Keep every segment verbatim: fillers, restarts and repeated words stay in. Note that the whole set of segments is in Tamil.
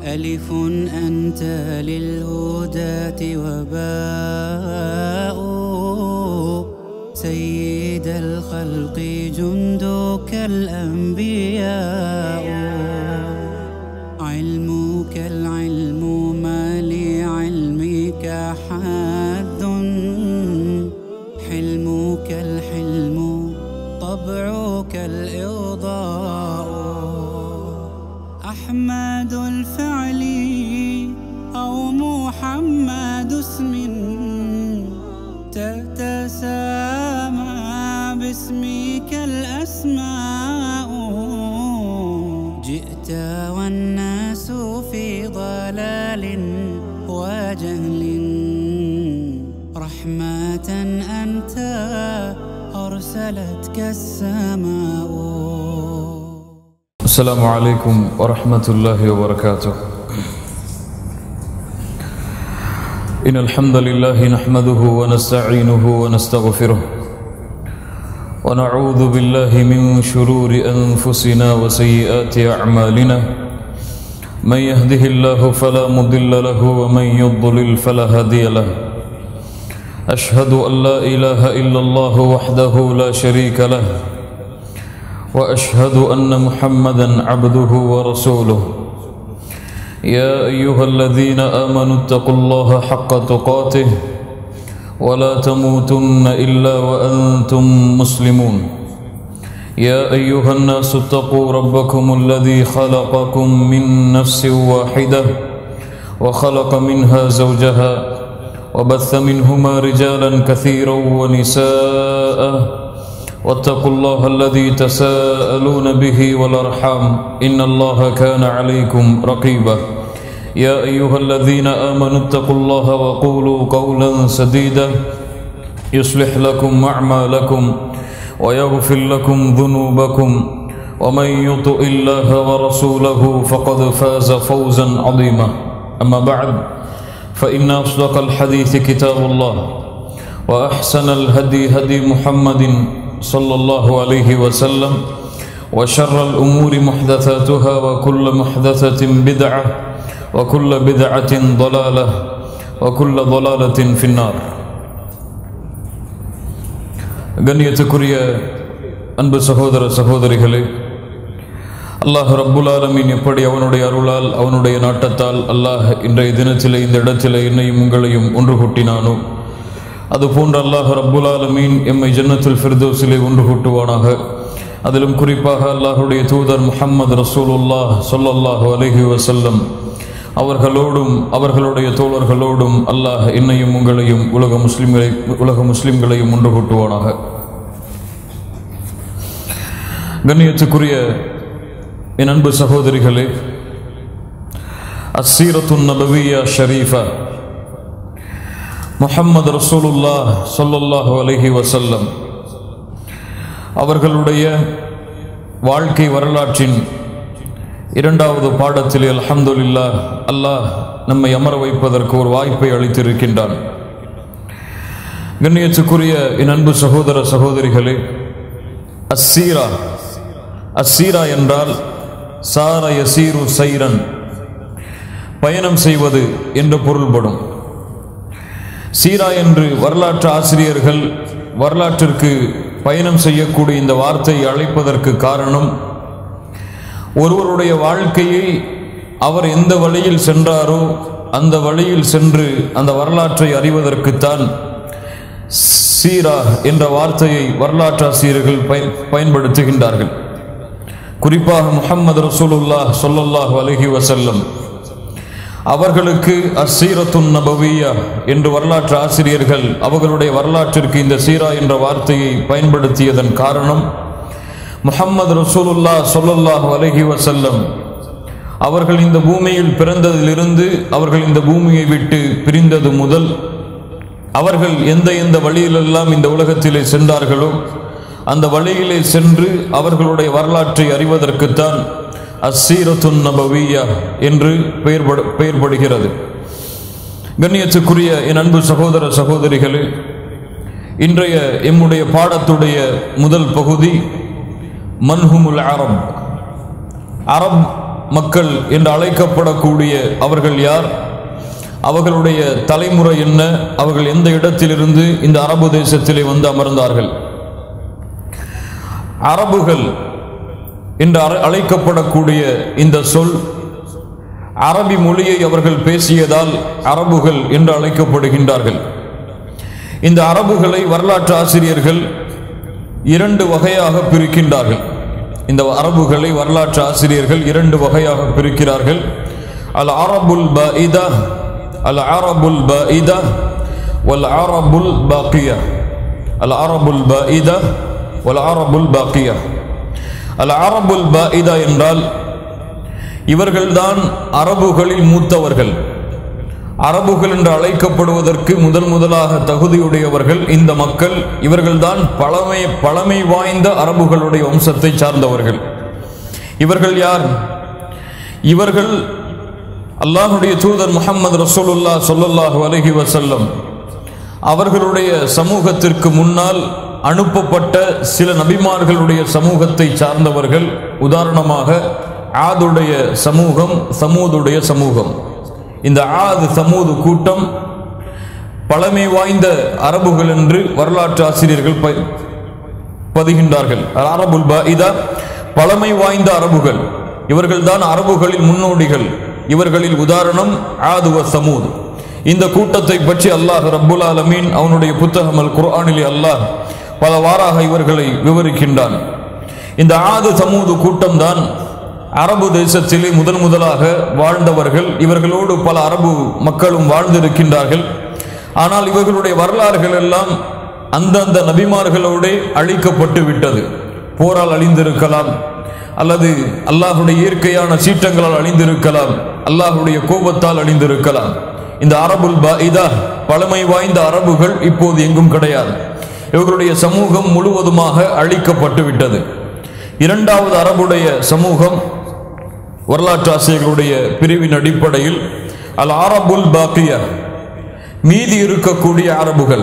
ألف أنت للهداة وباء سيد الخلق جندك الأنبياء علمك العلم ما لعلمك حد حلمك الحلم طبعك الإرضاء أحمد الفعل أو محمد اسم تتسامى باسمك الأسماء جئت والناس في ضلال وجهل رحمة أنت أرسلتك السماء. السلام عليكم ورحمة الله وبركاته. إن الحمد لله نحمده ونستعينه ونستغفره ونعوذ بالله من شرور أنفسنا وسيئات أعمالنا من يهده الله فلا مضل له ومن يضلل فلا هادي له. أشهد أن لا إله إلا الله وحده لا شريك له وأشهد أن محمدا عبده ورسوله. يا أيها الذين آمنوا اتقوا الله حق تقاته ولا تموتن إلا وأنتم مسلمون. يا أيها الناس اتقوا ربكم الذي خلقكم من نفس واحدة وخلق منها زوجها وبث منهما رجالا كثيرا ونساء واتقوا الله الذي تساءلون به والأرحام إن الله كان عليكم رقيبا. يا أيها الذين آمنوا اتقوا الله وقولوا قولا سديدا يصلح لكم أعمالكم ويغفر لكم ذنوبكم ومن يطع الله ورسوله فقد فاز فوزا عظيما. أما بعد فإن أصدق الحديث كتاب الله وأحسن الهدي هدي محمد صلى الله عليه وسلم وشر الأمور محدثاتها وكل محدثة بدعة وكل بدعة ضلالة وكل ضلالة في النار. கண்ணியத்துக்குரிய அன்பு சகோதர சகோதரிகளே, அல்லாஹ் ரப்புல் ஆலமீன் எப்படி அவனுடைய அருளால் அவனுடைய நாட்டத்தால் அல்லாஹ் இன்றைய தினத்திலே இந்த இடத்திலே என்னையும் உங்களையும் ஒன்று கூட்டினானோ அதுபோன்று அல்லாஹ் ரப்புல் ஆலமீன் எம்மை ஜன்னத்துல் ஃபிர்தௌஸிலே ஒன்று கூட்டுவானாக. அதிலும் குறிப்பாக அல்லாஹுடைய தூதர் முஹம்மது ரசூலுல்லாஹ் ஸல்லல்லாஹு அலைஹி வஸல்லம் அவர்களோடும் அவர்களுடைய தோழர்களோடும் அல்லாஹ் என்னையும் உங்களையும் உலக முஸ்லிம்களை உலக முஸ்லிம்களையும் ஒன்று கூட்டுவானாக. கண்ணியத்துக்குரிய என் அன்பு சகோதரிகளே, அஸ்ஸீரத்துன் நபவிய்யா ஷரீஃபா முஹம்மது ரசூலுல்லாஹ் ஸல்லல்லாஹு அலைஹி வஸல்லம் அவர்களுடைய வாழ்க்கை வரலாற்றின் இரண்டாவது பாடத்தில் அல்ஹம்துலில்லாஹ் அல்லாஹ் நம்மை அமர வைப்பதற்கு ஒரு வாய்ப்பை அளித்திருக்கின்றான். கண்ணியத்துக்குரிய என் அன்பு சகோதர சகோதரிகளே, அஸ்ஸீரா அஸ்ஸீரா என்றால் சார யசீரு சைரன், பயணம் செய்வது என்று பொருள்படும். சீரா என்று வரலாற்று ஆசிரியர்கள் வரலாற்றிற்கு பயணம் செய்யக்கூடிய இந்த வார்த்தையை அழைப்பதற்கு காரணம், ஒருவருடைய வாழ்க்கையை அவர் எந்த வழியில் சென்றாரோ அந்த வழியில் சென்று அந்த வரலாற்றை அறிவதற்குத்தான் சீரா என்ற வார்த்தையை வரலாற்று ஆசிரியர்கள் பயன்படுத்துகின்றார்கள். குறிப்பாக முஹம்மது ரசூலுல்லாஹ் ஸல்லல்லாஹு அலைஹி வஸல்லம் அவர்களுக்கு அஸ்ஸீரத்துன் நபவிய்யா என்று வரலாற்று ஆசிரியர்கள் அவர்களுடைய வரலாற்றிற்கு இந்த சீரா என்ற வார்த்தையை பயன்படுத்தியதன் காரணம், முஹம்மது ரசூலுல்லாஹ் ஸல்லல்லாஹு அலைஹி வஸல்லம் அவர்கள் இந்த பூமியில் பிறந்ததிலிருந்து அவர்கள் இந்த பூமியை விட்டு பிரிந்தது முதல் அவர்கள் எந்த எந்த வழியிலெல்லாம் இந்த உலகத்திலே சென்றார்களோ அந்த வழியிலே சென்று அவர்களுடைய வரலாற்றை அறிவதற்குத்தான் அஸ்ஸீரத்துன் நபவிய்யா என்று பெயர்படுகிறது. கண்ணியத்துக்குரிய என் அன்பு சகோதர சகோதரிகளே, இன்றைய எம்முடைய பாடத்துடைய முதல் பகுதி மன்ஹுமுல் அரப். அரப் மக்கள் என்று அழைக்கப்படக்கூடிய அவர்கள் யார், அவர்களுடைய தலைமுறை என்ன, அவர்கள் எந்த இடத்திலிருந்து இந்த அரபு தேசத்திலே வந்து அமர்ந்தார்கள்? அரபுகள் என்று அழைக்கப்படக்கூடிய இந்த சொல் அரபி மொழியை அவர்கள் பேசியதால் அரபுகள் என்று அழைக்கப்படுகின்றார்கள். இந்த அரபுகளை வரலாற்று ஆசிரியர்கள் இரண்டு வகையாக பிரிக்கின்றார்கள். இந்த அரபுகளை வரலாற்று ஆசிரியர்கள் இரண்டு வகையாக பிரிக்கிறார்கள். அல் அரபுல் பாஇதா, அல் அரபுல் பாஇதா வல் அரபுல் பாக்கியா. அல் அரபுல் பாஇதா வல் அரபுல் பாக்கியா. அல் அரபுல் பாஇதா என்றால் இவர்கள்தான் அரபுகளில் மூத்தவர்கள். அரபுகள் என்று அழைக்கப்படுவதற்கு முதல் முதலாக தகுதியுடையவர்கள் இந்த மக்கள். இவர்கள்தான் பழமை பழமை வாய்ந்த அரபுகளுடைய வம்சத்தை சார்ந்தவர்கள். இவர்கள் யார்? இவர்கள் அல்லாஹுடைய தூதர் முஹம்மது ரசூலுல்லாஹ் ஸல்லல்லாஹு அலைஹி வஸல்லம் அவர்களுடைய சமூகத்திற்கு முன்னால் அனுப்பப்பட்ட சில நபிமார்களுடைய சமூகத்தை சார்ந்தவர்கள். உதாரணமாக ஆதுடைய சமூகம், சமூதுடைய சமூகம். இந்த ஆது சமூது கூட்டம் பழமை வாய்ந்த அரபுகள் என்று வரலாற்று ஆசிரியர்கள் பதிகின்றார்கள். அரபுல் பாஇதா பழமை வாய்ந்த அரபுகள். இவர்கள்தான் அரபுகளில் முன்னோடிகள். இவர்களில் உதாரணம் ஆது வ சமூத். இந்த கூட்டத்தை பற்றி அல்லாஹ் ரப்புல் ஆலமீன் அவனுடைய புத்தகம் அல் குர்ஆனிலே அல்லாஹ் பலவாறாக இவர்களை விவரிக்கின்றான். இந்த ஆது சமூது கூட்டம்தான் அரபு தேசத்திலே முதன் முதலாக வாழ்ந்தவர்கள். இவர்களோடு பல அரபு மக்களும் வாழ்ந்திருக்கின்றார்கள். ஆனால் இவர்களுடைய வரலாறுகள் எல்லாம் அந்தந்த நபிமார்களோடு அழிக்கப்பட்டு விட்டது. போரால் அழிந்திருக்கலாம், அல்லது அல்லாஹுடைய இயற்கையான சீற்றங்களால் அழிந்திருக்கலாம், அல்லாஹுடைய கோபத்தால் அழிந்திருக்கலாம். இந்த அரபுல் பாஇதா பழமை வாய்ந்த அரபுகள் இப்போது எங்கும் கிடையாது. இவர்களுடைய சமூகம் முழுவதுமாக அழிக்கப்பட்டு விட்டது. இரண்டாவது அரபுடைய சமூகம் வரலாற்று ஆசிரியர்களுடைய பிரிவின் அடிப்படையில் அல் அரபுல் பாக்கியா, மீதி இருக்கக்கூடிய அரபுகள்.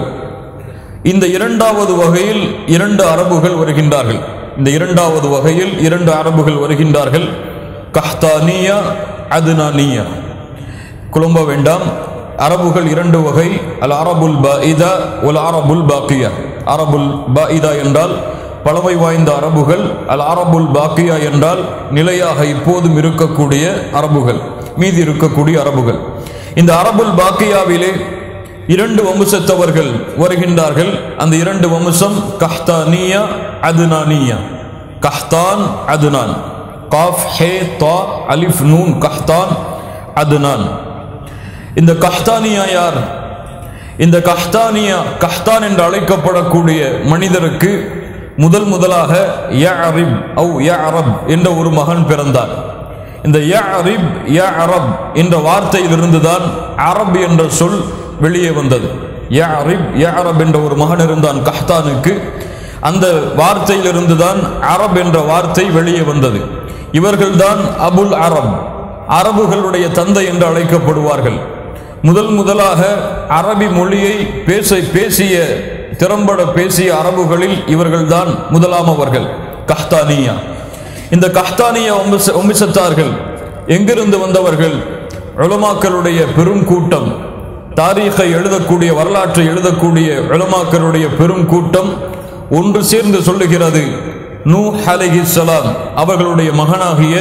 இந்த இரண்டாவது வகையில் இரண்டு அரபுகள் வருகின்றார்கள். இந்த இரண்டாவது வகையில் இரண்டு அரபுகள் வருகின்றார்கள். கஹ்தானியா, அத்னானியா. குழம்ப வேண்டாம். அரபுகள் இரண்டு வகை. அல் அரபுல் பாஇதா வல் அரபுல் பாக்கியா. அரபுல் பாஇதா என்றால் பழமை வாய்ந்த அரபுகள். அல் அரபுல் பாக்கியா என்றால் நிலையாக இப்போதும் இருக்கக்கூடிய அரபுகள், மீதி இருக்கக்கூடிய அரபுகள். இந்த அரபுல் பாக்கியாவிலே இரண்டு வம்சத்தவர்கள் வருகின்றார்கள். அந்த இரண்டு வம்சம் கஹ்தானியா, அத்னானியா. கஹ்தான், அத்னான். காஃப் ஹே தா அலிஃப் நூன். கஹ்தான், அத்னான். இந்த கஹ்தானியா யார்? இந்த கஹ்தானியா, கஹ்தான் என்று அழைக்கப்படக்கூடிய மனிதருக்கு முதல் முதலாக யஅரிப் அவு யஅரப் என்ற ஒரு மகன் பிறந்தார். இந்த யஅரிப் யஅரப் என்ற வார்த்தையிலிருந்துதான் அரப் என்ற சொல் வெளியே வந்தது. யஅரிப் யஅரப் என்ற ஒரு மகன் இருந்தான் கஹ்தானுக்கு. அந்த வார்த்தையிலிருந்துதான் அரப் என்ற வார்த்தை வெளியே வந்தது. இவர்கள்தான் அபுல் அரப், அரபுகளுடைய தந்தை என்று அழைக்கப்படுவார்கள். முதல் முதலாக அரபி மொழியை பேச பேசிய திறம்பட பேசிய அரபுகளில் இவர்கள்தான் முதலாமவர்கள், கஹ்தானியா. இந்த கஹ்தானியா வம்சத்தார்கள் எங்கிருந்து வந்தவர்கள்? உலமாக்களுடைய பெரும் கூட்டம், தாரீகை எழுதக்கூடிய, வரலாற்றை எழுதக்கூடிய உலமாக்களுடைய பெரும் கூட்டம் ஒன்று சேர்ந்து சொல்லுகிறது, நூஹ் அலைஹிஸ்ஸலாம் அவர்களுடைய மகனாகிய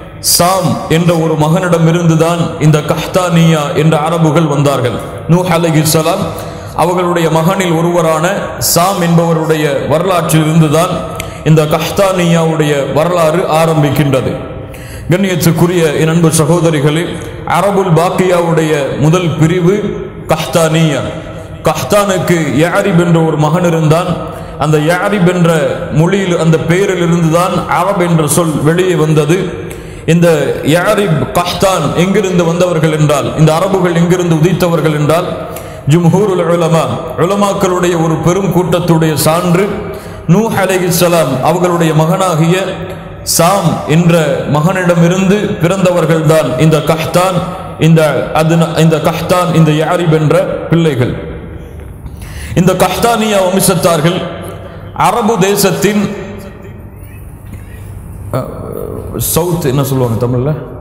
சாம் என்ற ஒரு மகனிடம் இருந்துதான் இந்த கஹ்தானியா என்ற அரபுகள் வந்தார்கள். நூஹ் அலைஹிஸ்ஸலாம் அவர்களுடைய மகனில் ஒருவரான சாம் என்பவருடைய வரலாற்றில் இருந்துதான் இந்த கஹ்தானியாவுடைய வரலாறு ஆரம்பிக்கின்றது. கண்ணியத்துக்குரிய என் அன்பு சகோதரிகளே, அரபுல் பாக்கியாவுடைய முதல் பிரிவு கஹ்தானியா. கஹ்தானுக்கு யஅரிப் என்ற ஒரு மகன் இருந்தான். அந்த யஅரிப் என்ற மொழியில், அந்த பெயரில் இருந்துதான் அரப் என்ற சொல் வெளியே வந்தது. இந்த யஅரிப் கஹ்தான் எங்கிருந்து வந்தவர்கள் என்றால், இந்த அரபுகள் எங்கிருந்து உதித்தவர்கள் என்றால், ஜும்ஹூருல் உலமா, உலமாக்களுடைய ஒரு பெரும் கூட்டத்துடைய சான்று, நூஹ் அலைஹிஸ்ஸலாம் அவர்களுடைய மகனாகிய சாம் என்ற மகனிடமிருந்து பிறந்தவர்கள் தான் இந்த கஹ்தான், இந்த இந்த கஹ்தான், இந்த யஅரிப் என்ற பிள்ளைகள். இந்த கஹ்தானியா வம்சத்தார்கள் அரபு தேசத்தின் சவுத் என்ன சொல்லுவாங்க தமிழ்ல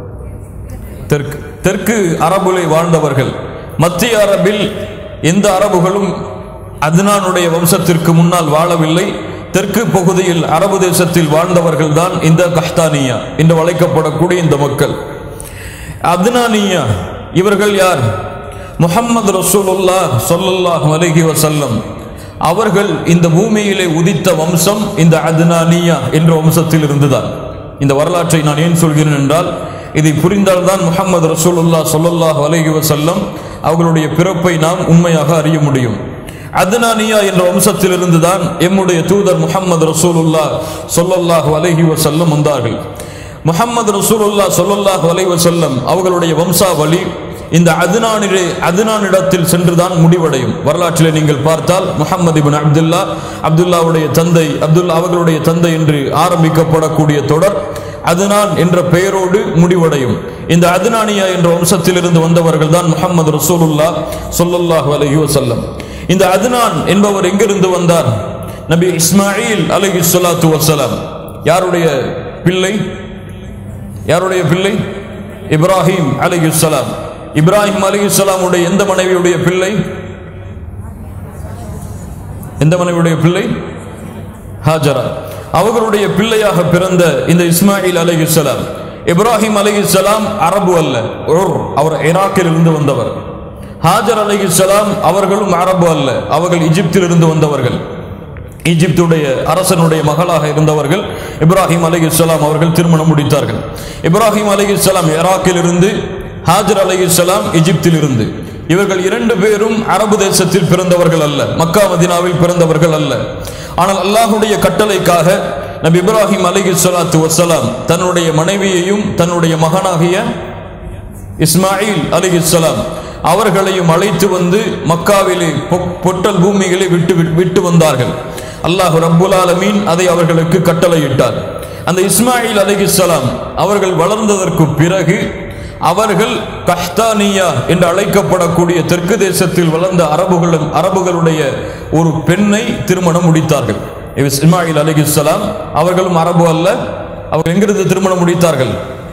தெற்கு தெற்கு அரபுலை வாழ்ந்தவர்கள். மத்திய அரபில் எந்த அரபுகளும் அத்னானுடைய வம்சத்திற்கு முன்னால் வாழவில்லை. தெற்கு பகுதியில் அரபு தேசத்தில் வாழ்ந்தவர்கள் தான் இந்த கஹ்தானியா என்று அழைக்கப்படக்கூடிய இந்த மக்கள். அத்னானியா இவர்கள் யார்? முஹம்மது ரசூலுல்லாஹ் ஸல்லல்லாஹு அலைஹி வஸல்லம் அவர்கள் இந்த பூமியிலே உதித்த வம்சம் இந்த அத்னானியா என்ற வம்சத்தில் இருந்துதான். இந்த வரலாற்றை நான் ஏன் சொல்கிறேன் என்றால், இதை புரிந்தால்தான் முஹம்மது ரசூலுல்லாஹ் ஸல்லல்லாஹு அலைஹி வஸல்லம் அவர்களுடைய பிறப்பை நாம் உண்மையாக அறிய முடியும். அத்னானியா என்ற வம்சத்தில் இருந்துதான் எம்முடைய தூதர் முஹம்மது ரசூலுல்லாஹ் ஸல்லல்லாஹு அலைஹி வஸல்லம் வந்தார்கள். முஹம்மது ரசூலுல்லாஹ் ஸல்லல்லாஹு அலைஹி வஸல்லம் அவர்களுடைய வம்சாவளி இந்த அத்னானிலே அத்னானிடத்தில் சென்றுதான் முடிவடையும். வரலாற்றிலே நீங்கள் பார்த்தால் முஹம்மது இப்னு அப்துல்லா, அப்துல்லாவுடைய தந்தை, அப்துல்லா அவர்களுடைய தந்தை என்று ஆரம்பிக்கப்படக்கூடிய தொடர் அத்னான் என்ற பெயரோடு முடிவடையும். இந்த அத்னானியா என்ற வம்சத்திலிருந்து வந்தவர்கள் தான் முஹம்மது ரசூலுல்லாஹ் ஸல்லல்லாஹு அலைஹி வஸல்லம். இந்த அத்னான் என்பவர் எங்கிருந்து வந்தார்? நபி இஸ்மாயில் அலைஹிஸ்ஸலாத்து வஸ்ஸலாம் யாருடைய பிள்ளை? யாருடைய பிள்ளை? இப்ராஹிம் அலைஹிஸ்ஸலாம். இப்ராஹிம் அலைஹிஸ்ஸலாமுடைய எந்த மனைவியுடைய பிள்ளை? எந்த மனைவியுடைய பிள்ளை? ஹாஜரா. அவர்களுடைய பிள்ளையாக பிறந்த இந்த இஸ்மாயில் அலைஹிஸ்ஸலாம், இப்ராஹிம் அலைஹிஸ்ஸலாம் அரபு அல்ல, அவர் ஈராக்கில் இருந்து வந்தவர். ஹாஜர் அலைஹிஸ்ஸலாம் அவர்களும் அரபு அல்ல, அவர்கள் எகிப்தில் இருந்து வந்தவர்கள். ஈஜிப்துடைய அரசனுடைய மகளாக இருந்தவர்கள் இப்ராஹிம் அலைஹிஸ்ஸலாம் அவர்கள் திருமணம் முடித்தார்கள். இப்ராஹிம் அலைஹிஸ்ஸலாம் ஈராக்கில் இருந்து, ஹாஜர் அலைஹிஸ்ஸலாம் எகிப்தில் இருந்து. இவர்கள் இரண்டு பேரும் அரபு தேசத்தில் பிறந்தவர்கள் அல்ல, மக்கா மதீனாவில் பிறந்தவர்கள் அல்ல. ஆனால் அல்லாஹ்வுடைய கட்டளைக்காக நபி இப்ராஹிம் அலைஹிஸ்ஸலாத்து வஸ்ஸலாம் தன்னுடைய மனைவியையும் தன்னுடைய மகனாகிய இஸ்மாயில் அலைஹிஸ்ஸலாம் அவர்களையும் அழைத்து வந்து மக்காவிலே பொட்டல் பூமிகளை விட்டு விட்டு வந்தார்கள். அல்லாஹ் ரப்புல் ஆலமீன் அதை அவர்களுக்கு கட்டளையிட்டார். அந்த இஸ்மாயில் அலைஹிஸ்ஸலாம் அவர்கள் வளர்ந்ததற்கு பிறகு அவர்கள் கஹ்தானியா என்று அழைக்கப்படக்கூடிய தெற்கு தேசத்தில் வளர்ந்த அரபுகள் அரபுகளுடைய ஒரு பெண்ணை திருமணம் முடித்தார்கள். இஸ்மாயில் அலைஹிஸ்ஸலாம் அவர்களும் அரபு அல்ல, அவர்கள் எங்கிருந்து திருமணம் முடித்தார்கள்?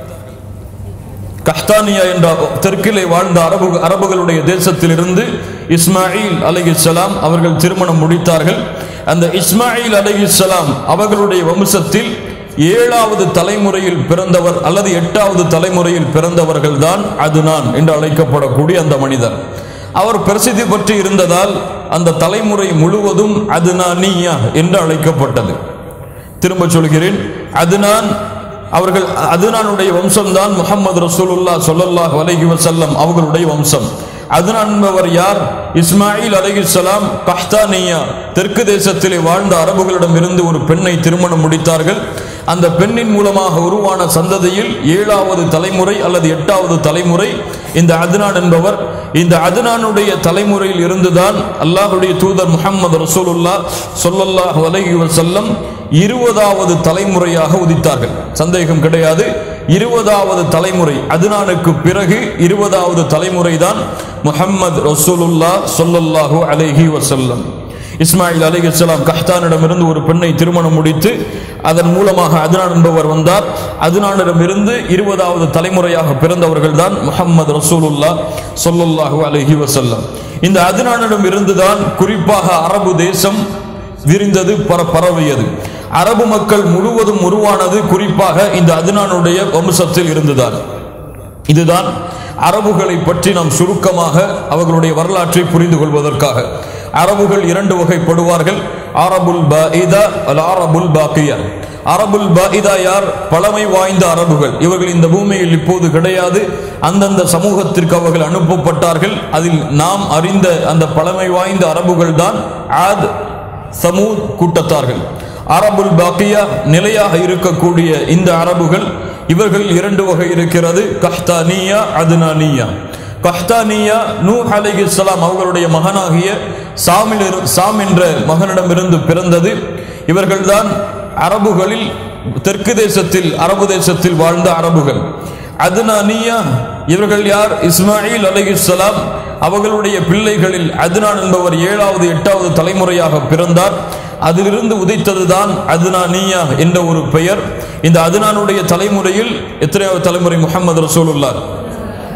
கஹ்தானியா என்ற தெற்கிலே வாழ்ந்த அரபு அரபுகளுடைய தேசத்தில் இருந்து இஸ்மாயில் அலைஹிஸ்ஸலாம் அவர்கள் திருமணம் முடித்தார்கள். அந்த இஸ்மாயில் அலைஹிஸ்ஸலாம் அவர்களுடைய வம்சத்தில் ஏழாவது தலைமுறையில் பிறந்தவர் அல்லது எட்டாவது தலைமுறையில் பிறந்தவர்கள் தான் அத்னான் என்று அழைக்கப்படக்கூடிய அந்த மனிதர். அவர் பிரசித்தி பற்றி இருந்ததால் அந்த தலைமுறை முழுவதும் அத்னானியா என்று அழைக்கப்பட்டது. திரும்ப சொல்கிறேன், அத்னான் அவர்கள் அத்னானுடைய வம்சம்தான் முஹம்மது ரசூலுல்லாஹ் ஸல்லல்லாஹு அலைஹி வஸல்லம் அவர்களுடைய வம்சம். அத்னான் என்பவர் யார்? இஸ்மாயில் அலைஹிஸ்ஸலாம் கஹ்தானியா தெற்கு தேசத்திலே வாழ்ந்த அரபுகளிடம் இருந்து ஒரு பெண்ணை திருமணம் முடித்தார்கள். அந்த பெண்ணின் மூலமாக உருவான சந்ததியில் ஏழாவது தலைமுறை அல்லது எட்டாவது தலைமுறை இந்த அத்னான் என்பவர். இந்த அத்னானுடைய தலைமுறையில் இருந்துதான் அல்லாஹ்வுடைய தூதர் முஹம்மது ரசூலுல்லாஹ் ஸல்லல்லாஹு அலைஹி வஸல்லம் இருபதாவது தலைமுறையாக உதித்தார்கள். சந்தேகம் கிடையாது, இருபதாவது தலைமுறை அத்னானுக்கு பிறகு இருபதாவது தலைமுறை தான் முஹம்மது ரசூலுல்லாஹ் ஸல்லல்லாஹு அலைஹி வஸல்லம். இஸ்மாயில் அலைஹிஸ்ஸலாம் கஹ்தானிடமிருந்து ஒரு பெண்ணை திருமணம் முடித்து அதன் மூலமாக அத்னான் என்பவர் வந்தார். அத்னானிடமிருந்து இருபதாவது தலைமுறையாக பிறந்தவர்கள் தான் முஹம்மது ரசூலுல்லாஹ் ஸல்லல்லாஹு அலைஹி வஸல்லம். இந்த அத்னானிடம் இருந்துதான் குறிப்பாக அரபு தேசம் விரிந்தது, பரவியது. அரபு மக்கள் முழுவதும் உருவானது குறிப்பாக இந்த அத்னானுடைய வம்சத்தில் இருந்துதான். இதுதான் அரபுகளை பற்றி நாம் சுருக்கமாக அவர்களுடைய வரலாற்றை புரிந்து கொள்வதற்காக. அரபுகள் இரண்டு வகைப்படுவார்கள், அரபுல் பாஇதா அல் அரபுல் பாக்கியா. அரபுல் பாஇதா யார்? பழமை வாய்ந்த அரபுகள். இவர்கள் இந்த பூமியில் இப்போது கிடையாது, அந்தந்த சமூகத்திற்கு அவர்கள் அனுப்பப்பட்டார்கள். அதில் நாம் அறிந்த அந்த பழமை வாய்ந்த அரபுகள் தான் ஆத் சமூத் கூட்டத்தார்கள். அரபுல் பாக்கியா நிலையாக இருக்கக்கூடிய இந்த அரபுகள், இவர்கள் இரண்டு வகை இருக்கிறது, கஹ்தானியா அத்னானியா. கஹ்தானியா நூஹ் அலைஹிஸ்ஸலாம் அவர்களுடைய மகனாகிய சாமில் சாம் என்ற மகனிடமிருந்து பிறந்தது. இவர்கள்தான் அரபுகளில் தெற்கு தேசத்தில் அரபு தேசத்தில் வாழ்ந்த அரபுகள். அத்னானியா இவர்கள் யார்? இஸ்மாயில் அலைஹிஸ்ஸலாம் அவர்களுடைய பிள்ளைகளில் அத்னான் என்பவர் ஏழாவது எட்டாவது தலைமுறையாக பிறந்தார். அதிலிருந்து உதித்ததுதான் அத்னானியா என்ற ஒரு பெயர். இந்த அத்னானுடைய தலைமுறையில் எத்தனையாவது தலைமுறை? முஹம்மது ரசூலுல்லாஹ்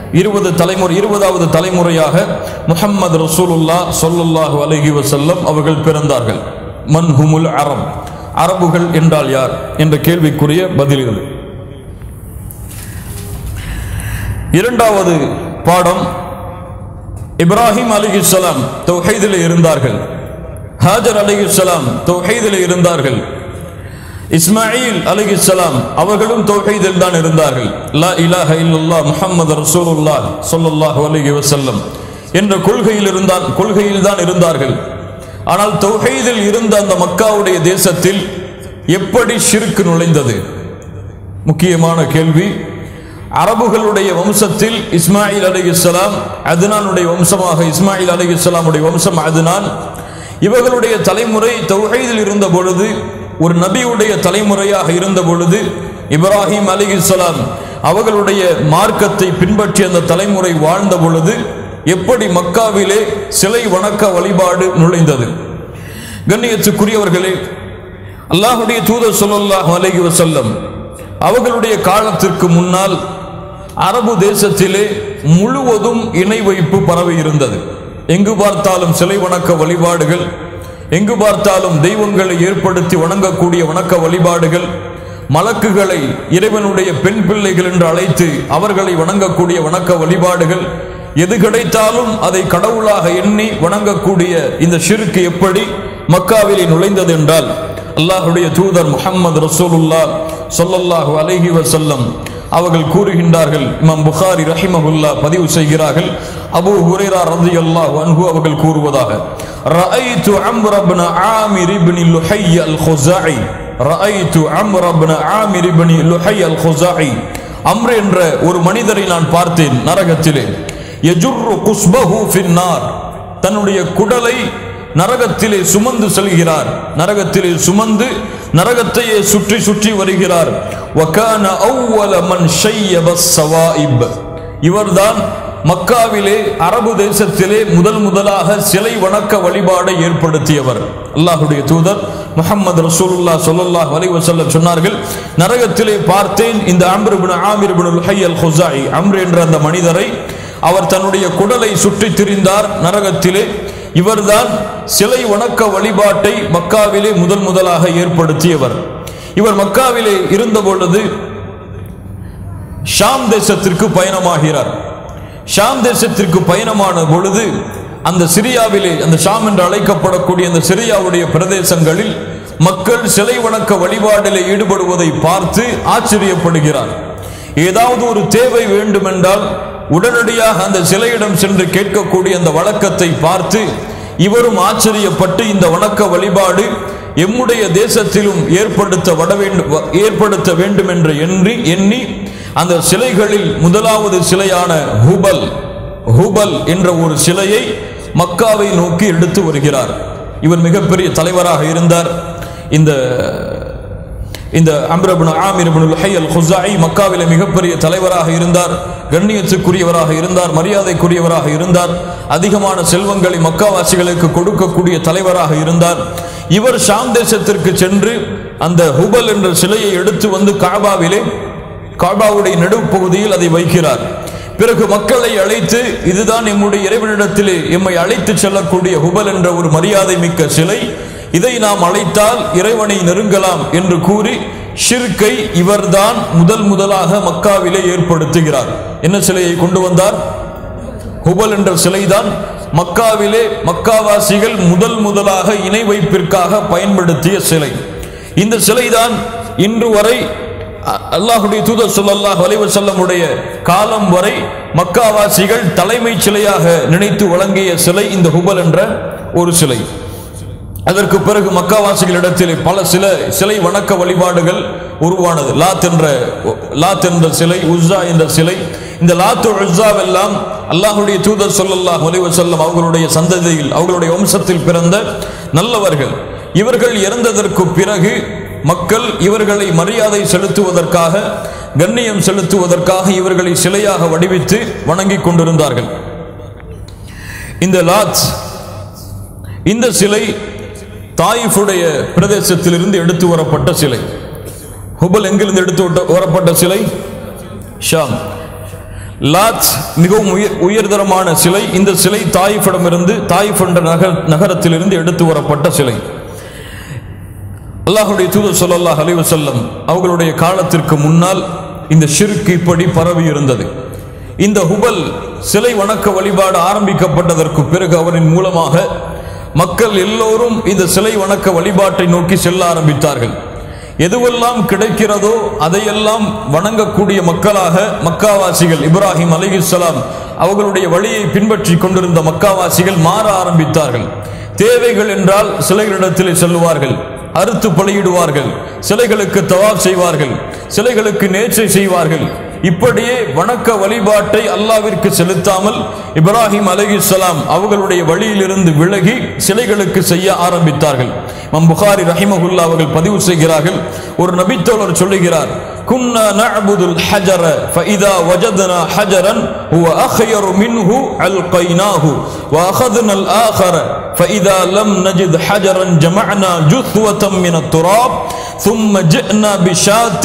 இருபது தலைமுறை இருபதாவது தலைமுறையாக முஹம்மது ரசூலுல்லாஹ் ஸல்லல்லாஹு அலைஹி வஸல்லம் அவர்கள் பிறந்தார்கள். மன் ஹுமுல் அரப், அரபுகள் என்றால் யார் என்ற கேள்விக்குரிய பதில்கள். இரண்டாவது பாடம், இப்ராஹிம் அலைஹிஸ்ஸலாம் தௌஹீதில் இருந்தார்கள். ஹாஜர் அலைஹிஸ்ஸலாம் தௌஹீதில் இருந்தார்கள். இஸ்மாயில் அலைஹிஸ்ஸலாம் அவர்களும் தௌஹீதில் தான் இருந்தார்கள். லா இலாஹ இல்லல்லாஹ் முஹம்மது ரசூலுல்லாஹ் ஸல்லல்லாஹு அலைஹி வஸல்லம் என்ற கொள்கையில் இருந்தான் கொள்கையில் தான் இருந்தார்கள். ஆனால் தௌஹீதில் இருந்த அந்த மக்காவுடைய தேசத்தில் எப்படி ஷிர்க் நுழைந்தது? முக்கியமான கேள்வி. அரபுகளுடைய வம்சத்தில் இஸ்மாயில் அலைஹிஸ்ஸலாம் அத்னானுடைய வம்சமாக இஸ்மாயில் அலைஹிஸ்ஸலாமுடைய வம்சம் அத்னான். இவர்களுடைய தலைமுறை தௌஹீதில் இருந்த பொழுது, ஒரு நபியுடைய தலைமுறையாக இருந்த பொழுது, இப்ராஹிம் அலைஹிஸ்ஸலாம் அவர்களுடைய மார்க்கத்தை பின்பற்றி அந்த தலைமுறை வாழ்ந்த பொழுது எப்படி மக்காவிலே சிலை வணக்க வழிபாடு நுழைந்தது? கண்ணியத்துக்குரியவர்களே, அல்லாஹ்வுடைய தூதர் ஸல்லல்லாஹு அலைஹி வஸல்லம் அவர்களுடைய காலத்திற்கு முன்னால் அரபு தேசத்திலே முழுவதும் இணை வைப்பு பரவி இருந்தது. எங்கு பார்த்தாலும் சிலை வணக்க வழிபாடுகள், எங்கு பார்த்தாலும் தெய்வங்களை ஏற்படுத்தி வணங்கக்கூடிய வணக்க வழிபாடுகள், மலக்குகளை இறைவனுடைய பெண் பிள்ளைகள் என்று அழைத்து அவர்களை வணங்கக்கூடிய வணக்க வழிபாடுகள், எது கிடைத்தாலும் அதை கடவுளாக எண்ணி வணங்கக்கூடிய இந்த ஷிர்க் எப்படி மக்காவிலே நுழைந்தது என்றால், அல்லாஹ்வுடைய தூதர் முஹம்மது ரசூலுல்லாஹ் ஸல்லல்லாஹு அலைஹி வஸல்லம் அவர்கள் கூறுகின்றார்கள். இமாம் புகாரி ரஹிமஹுல்லாஹ் பதிவு செய்கிறார்கள். அபூ ஹுரைரா ரலியல்லாஹு அன்ஹு அவர்கள் கூறுவதாக, ரஅய்து அம்ர் இப்னு ஆமிர் இப்னு லுஹை அல்-குஸாஇ ரஅய்து அம்ர் இப்னு ஆமிர் இப்னு லுஹை அல்-குஸாஇ அம்ர் என்ற ஒரு மனிதரை நான் பார்த்தேன் நரகத்திலே. யஜுர்ரு குஸ்பஹு ஃபின்னார், தன்னுடைய குடலை நரகத்திலே சுமந்து செல்கிறார். நரகத்திலே சுமந்து நரகத்தையே சுற்றி சுற்றி வருகிறார். வகான அவ்வல மன் ஷய்யப ஸவாயிப், இவர்தான் மக்காவிலே அரபு தேசத்திலே முதல் முதலாக சிலை வணக்க வழிபாடை ஏற்படுத்தியவர். அல்லாஹ்வுடைய தூதர் முஹம்மது ரசூலுல்லாஹ் ஸல்லல்லாஹு அலைஹி வஸல்லம் சொன்னார்கள், நரகத்திலே பார்த்தேன் இந்த அம்ர் இப்னு ஆமிர் இப்னு லுஹை அல்-குஸாஇ, அம்ர் என்ற அந்த மனிதரை. அவர் தன்னுடைய குடலை சுற்றி திரிந்தார் நரகத்திலே. இவர்தான் சிலை வணக்க வழிபாட்டை மக்காவிலே முதல் முதலாக ஏற்படுத்தியவர். இவர் மக்காவிலே இருந்த பொழுது ஷாம் தேசத்திற்கு பயணமாகிறார். ஷாம் தேசத்திற்கு பயணமான பொழுது அந்த சிரியாவிலே, அந்த ஷாம் என்று அழைக்கப்படக்கூடிய அந்த சிரியாவுடைய பிரதேசங்களில் மக்கள் சிலை வணக்க வழிபாட்டிலே ஈடுபடுவதை பார்த்து ஆச்சரியப்படுகிறார். ஏதாவது ஒரு தேவை வேண்டுமென்றால் உடனடியாக அந்த சிலையிடம் சென்று கேட்கக்கூடிய அந்த வழக்கத்தை பார்த்து இவரும் ஆச்சரியப்பட்டு இந்த வணக்க வழிபாடு எம்முடைய தேசத்திலும் ஏற்படுத்த வேண்டும் ஏற்படுத்த வேண்டும் என்று எண்ணி எண்ணி அந்த சிலைகளில் முதலாவது சிலையான ஹுபல் ஹுபல் என்ற ஒரு சிலையை மக்காவை நோக்கி எடுத்து வருகிறார். இவர் மிகப்பெரிய தலைவராக இருந்தார். இந்த இந்த அம்ர் இப்னு ஆமிர் இப்னு லுஹை அல்-குஸாஇ மக்காவிலே மிகப்பெரிய தலைவராக இருந்தார். கண்ணியத்துக்குரியவராக இருந்தார், மரியாதைக்குரியவராக இருந்தார். அதிகமான செல்வங்களை மக்காவாசிகளுக்கு கொடுக்கக்கூடிய தலைவராக இருந்தார். இவர் ஷாம் தேசத்திற்கு சென்று அந்த ஹுபல் என்ற சிலையை எடுத்து வந்து காபாவிலே, காபாவுடைய நடுப்பகுதியில் அதை வைக்கிறார். பிறகு மக்களை அழைத்து, இதுதான் எம்முடைய இறைவனிடத்திலே எம்மை அழைத்து செல்லக்கூடிய ஹுபல் என்ற ஒரு மரியாதை மிக்க சிலை, இதை நாம் அழைத்தால் இறைவனை நெருங்கலாம் என்று கூறி ஷிர்கை இவர்தான் முதல் முதலாக மக்காவிலே ஏற்படுத்துகிறார். என்ன சிலையை கொண்டு வந்தார்? ஹுபல் என்ற சிலைதான் மக்காவிலே மக்காவாசிகள் முதல் முதலாக இணை வைப்பிற்காக பயன்படுத்திய சிலை. இந்த சிலைதான் இன்று வரை அல்லாஹ்வுடைய தூதர் ஸல்லல்லாஹு அலைஹி வஸல்லம் உடைய காலம் வரை மக்காவாசிகள் தலைமை சிலையாக நினைத்து வழங்கிய சிலை இந்த ஹுபல் என்ற ஒரு சிலை. அதற்கு பிறகு மக்காவாசிகளிடத்திலே பல சில சிலை வணக்க வழிபாடுகள் உருவானது. லாத் என்ற லாத் என்ற சிலை, உஸ்ஸா என்ற சிலை. இந்த லாத்து உஸ்ஸாவெல்லாம் அல்லாஹ்வுடைய தூதர் ஸல்லல்லாஹு அலைஹி வஸல்லம் அவர்களுடைய சந்ததியில், அவர்களுடைய வம்சத்தில் பிறந்த நல்லவர்கள். இவர்கள் இறந்ததற்கு பிறகு மக்கள் இவர்களை மரியாதை செலுத்துவதற்காக, கண்ணியம் செலுத்துவதற்காக இவர்களை சிலையாக வடிவித்து வணங்கிக் கொண்டிருந்தார்கள். இந்த லாத், இந்த சிலை தாயிஃபுடைய பிரதேசத்திலிருந்து எடுத்து வரப்பட்ட சிலை. ஹுபல் எங்கிருந்து எடுத்து வரப்பட்ட சிலை? ஷாம். லாத் மிகவும் உயர்தரமான சிலை. இந்த சிலை தாயிஃபிடமிருந்து, தாயிஃப் என்ற நகர நகரத்திலிருந்து எடுத்து வரப்பட்ட சிலை. அல்லாஹ்வுடைய தூதர் ஸல்லல்லாஹு அலைஹி வஸல்லம் அவர்களுடைய காலத்திற்கு முன்னால் இந்த ஷிர்க் இப்படி பரவி இருந்தது. இந்த ஹுபல் சிலை வணக்க வழிபாடு ஆரம்பிக்கப்பட்டதற்கு பிறகு அவரின் மூலமாக மக்கள் எல்லோரும் இந்த சிலை வணக்க வழிபாட்டை நோக்கி செல்ல ஆரம்பித்தார்கள். எதுவெல்லாம் கிடைக்கிறதோ அதையெல்லாம் வணங்கக்கூடிய மக்களாக மக்காவாசிகள், இப்ராஹிம் அலைஹிஸ்ஸலாம் அவர்களுடைய வழியை பின்பற்றி கொண்டிருந்த மக்காவாசிகள் மாற ஆரம்பித்தார்கள். தேவைகள் என்றால் சிலைகளிடத்திலே செல்லுவார்கள், அறுத்து பலியிடுவார்கள், சிலைகளுக்கு தவாப் செய்வார்கள், சிலைகளுக்கு நேர்ச்சை செய்வார்கள். இப்படியே வணக்க வழிபாட்டை அல்லாஹ்விற்கு செலுத்தாமல் இப்ராஹிம் அலைஹிஸ்ஸலாம் அவர்களுடைய வழியிலிருந்து விலகி சிலைகளுக்கு செய்ய ஆரம்பித்தார்கள். இமாம் புகாரி ரஹிமஹுல்லாஹ் அவர்கள் பதிவு செய்கிறார்கள், ஒரு நபித்தோழர் சொல்லுகிறார், குன்னா நஅபுதுல் ஹஜர ஃபஇதா வஜத்னா ஹஜரன் ஹுவ அக்யரு மின்ஹு அல்கைனாஹு வ அகத்னல் ஆகர ஃபஇதா லம் நஜித் ஹஜரன் ஜமஅனா ஜுத்வதம் மினத் துராப் ثم جئنا بشاة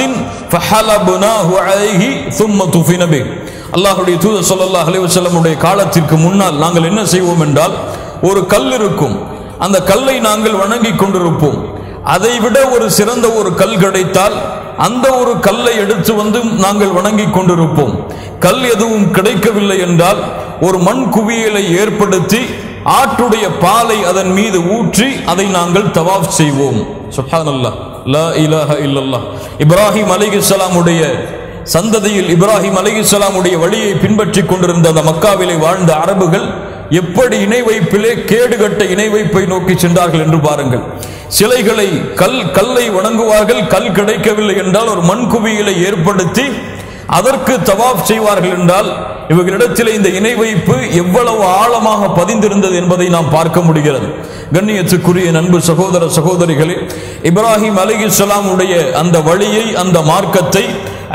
فحلبناه عليه ثم دفن به. அல்லாஹ்வுடைய தூதர் ஸல்லல்லாஹு அலைஹி வஸல்லம் உடைய காலத்திற்கு முன்னால் நாங்கள் என்ன செய்வோம் என்றால், ஒரு கல் இருக்கும், அந்த கல்லை நாங்கள் வணங்கி கொண்டிருப்போம். அதைவிட ஒரு சிறந்த ஒரு கல் கிடைத்தால் அந்த ஒரு கல்லை எடுத்து வந்து நாங்கள் வணங்கி கொண்டிருப்போம். கல் எதுவும் கிடைக்கவில்லை என்றால் ஒரு மண் குவியலை ஏற்படுத்தி ஆட்டுடைய பாலை அதன் மீது ஊற்றி அதை நாங்கள் தவாஃப் செய்வோம். சுப்ஹானல்லாஹ், லா இலாஹ இல்லல்லாஹ். இப்ராஹிம் அலைஹிஸ்ஸலாம் உடைய சந்ததியில், இப்ராஹிம் அலைஹிஸ்ஸலாம் உடைய வழியை பின்பற்றி கொண்டிருந்த அந்த மக்காவிலே வாழ்ந்த அரபுகள் எப்படி இணை வைப்பிலே கேடுகட்ட இணை வைப்பை நோக்கி சென்றார்கள் என்று பாருங்கள். சிலைகளை, கல் கல்லை வணங்குவார்கள். கல் கிடைக்கவில்லை என்றால் ஒரு மண் குவியலை ஏற்படுத்தி அதற்கு தவாப் செய்வார்கள் என்றால் இவர்களிடத்தில் இந்த இணை வைப்பு எவ்வளவு ஆழமாக பதிந்திருந்தது என்பதை நாம் பார்க்க முடிகிறது. கண்ணியத்துக்குரிய நண்பு சகோதர சகோதரிகளே, இப்ராஹிம் அலைஹிஸ்ஸலாம் உடைய அந்த வழியை, அந்த மார்க்கத்தை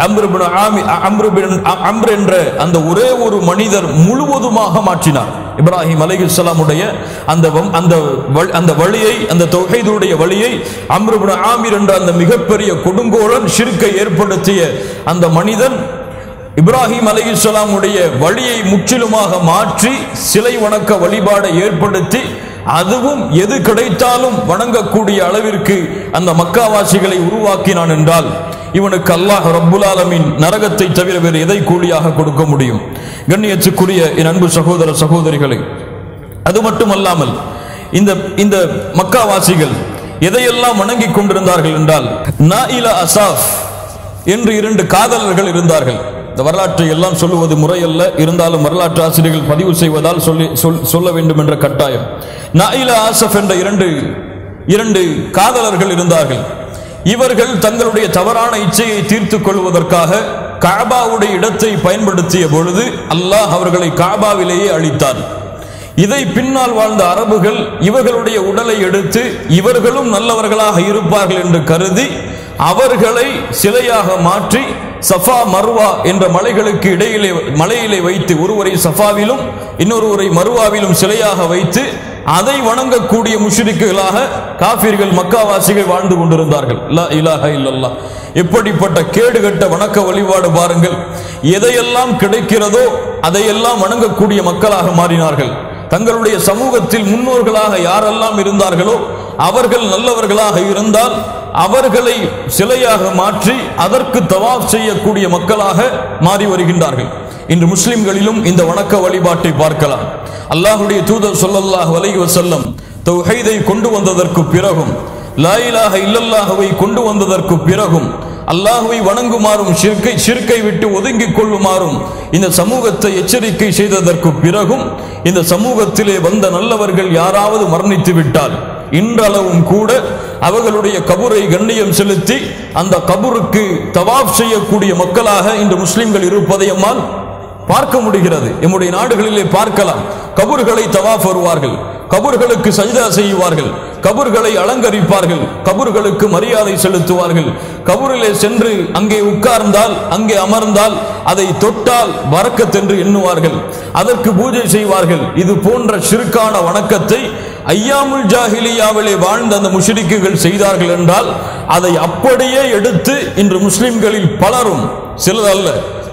அம்ர் என்ற அந்த ஒரே ஒரு மனிதர் முழுவதுமாக மாற்றினார். இப்ராஹிம் அலைஹிஸ்ஸலாம் உடைய அந்த அந்த அந்த வழியை, அந்த தௌஹீதுடைய வழியை அம்ர் இப்னு ஆமிர் என்ற அந்த மிகப்பெரிய கொடுங்கோலன் ஷிர்க்கை ஏற்படுத்திய அந்த மனிதன் இப்ராஹிம் அலைஹிஸ்ஸலாம் உடைய வழியை முற்றிலுமாக மாற்றி சிலை வணக்க வழிபாடை ஏற்படுத்தி, அதுவும் எது கிடைத்தாலும் வணங்கக்கூடிய அளவிற்கு அந்த மக்காவாசிகளை உருவாக்கினான் என்றால் இவனுக்கு அல்லாஹ் ரப்புல் ஆலமீன் நரகத்தை தவிர வேறு எதை கூலியாக கொடுக்க முடியும்? கண்ணியத்துக்குரிய என் அன்பு சகோதர சகோதரிகளை, அது மட்டுமல்லாமல் இந்த இந்த மக்காவாசிகள் எதையெல்லாம் வணங்கி கொண்டிருந்தார்கள் என்றால், நாயிலா அசாஃப் என்று இரண்டு காதலர்கள் இருந்தார்கள். இந்த வரலாற்றை எல்லாம் சொல்லுவது முறையல்ல, இருந்தாலும் வரலாற்று ஆசிரியர்கள் பதிவு செய்வதால் சொல்லி சொல்ல வேண்டும் என்ற கட்டாயம். நாயிலா ஆசப் என்ற இரண்டு இரண்டு காதலர்கள் இருந்தார்கள். இவர்கள் தங்களுடைய தவறான இச்சையை தீர்த்துக் கொள்வதற்காக காபாவுடைய இடத்தை பயன்படுத்திய பொழுது அல்லாஹ் அவர்களை காபாவிலேயே அழித்தார். இதை பின்னால் வாழ்ந்த அரபுகள் இவர்களுடைய உடலை எடுத்து இவர்களும் நல்லவர்களாக இருப்பார்கள் என்று கருதி அவர்களை சிலையாக மாற்றி சஃபா மர்வா என்ற மலைகளுக்கு இடையிலே மலையிலே வைத்து, ஒருவரை சஃபாவிலும் இன்னொருவரை மர்வாவிலும் சிலையாக வைத்து அதை வணங்கக்கூடிய முஷ்ரிக்குகளாக காஃபிர்கள், மக்காவாசிகள் வாழ்ந்து கொண்டிருந்தார்கள். லா இலாஹ இல்லல்லாஹ். எப்படிப்பட்ட கேடுகட்ட வணக்க வழிபாடு பாருங்கள். எதையெல்லாம் கிடைக்கிறதோ அதையெல்லாம் வணங்கக்கூடிய மக்களாக மாறினார்கள். தங்களுடைய சமூகத்தில் முன்னோர்களாக யாரெல்லாம் இருந்தார்களோ அவர்கள் நல்லவர்களாக இருந்தால் அவர்களை சிலையாக மாற்றி அதற்கு தவாப் செய்யக்கூடிய மக்களாக மாறி வருகின்றார்கள். இன்று முஸ்லிம்களிலும் இந்த வணக்க வழிபாட்டை பார்க்கலாம். அல்லாஹ்வுடைய தூதர் ஸல்லல்லாஹு அலைஹி வஸல்லம் தௌஹீதை கொண்டு வந்ததற்கு பிறகும், லா இலாஹ இல்லல்லாஹ்வை கொண்டு வந்ததற்கு பிறகும், அல்லாஹ்வை வணங்குமாறும் ஷிர்கை ஷிர்கை விட்டு ஒதுங்கிக் கொள்ளுமாறும் இந்த சமூகத்தை எச்சரிக்கை செய்ததற்கு பிறகும், இந்த சமூகத்திலே வந்த நல்லவர்கள் யாராவது மரணித்து விட்டால் இன்றளவும் கூட அவர்களுடைய கபரை கண்ணியம் செலுத்தி அந்த கபருக்கு தவாப் செய்யக்கூடிய மக்களாக இந்த முஸ்லிம்கள் இருப்பதை நம்மால் பார்க்க முடிகிறது. நம்முடைய நாடுகளிலே பார்க்கலாம். கபர்களை தவாப் வருவார்கள், கபர்களுக்கு சஜ்தா செய்வார்கள், கபர்களை அலங்கரிப்பார்கள், கபர்களுக்கு மரியாதை செலுத்துவார்கள். கபரிலே சென்று அங்கே உட்கார்ந்தால், அங்கே அமர்ந்தால், அதை தொட்டால் பரக்கத் என்று எண்ணுவார்கள், அதற்கு பூஜை செய்வார்கள். இது போன்ற ஷிர்கான வணக்கத்தை ஐயாமுல் ஜாஹிலியாவிலே வாழ்ந்த அந்த முஷ்ரிக்குகள் செய்தார்கள் என்றால் அதை அப்படியே எடுத்து இன்று முஸ்லிம்களில் பலரும், சிலர் அல்ல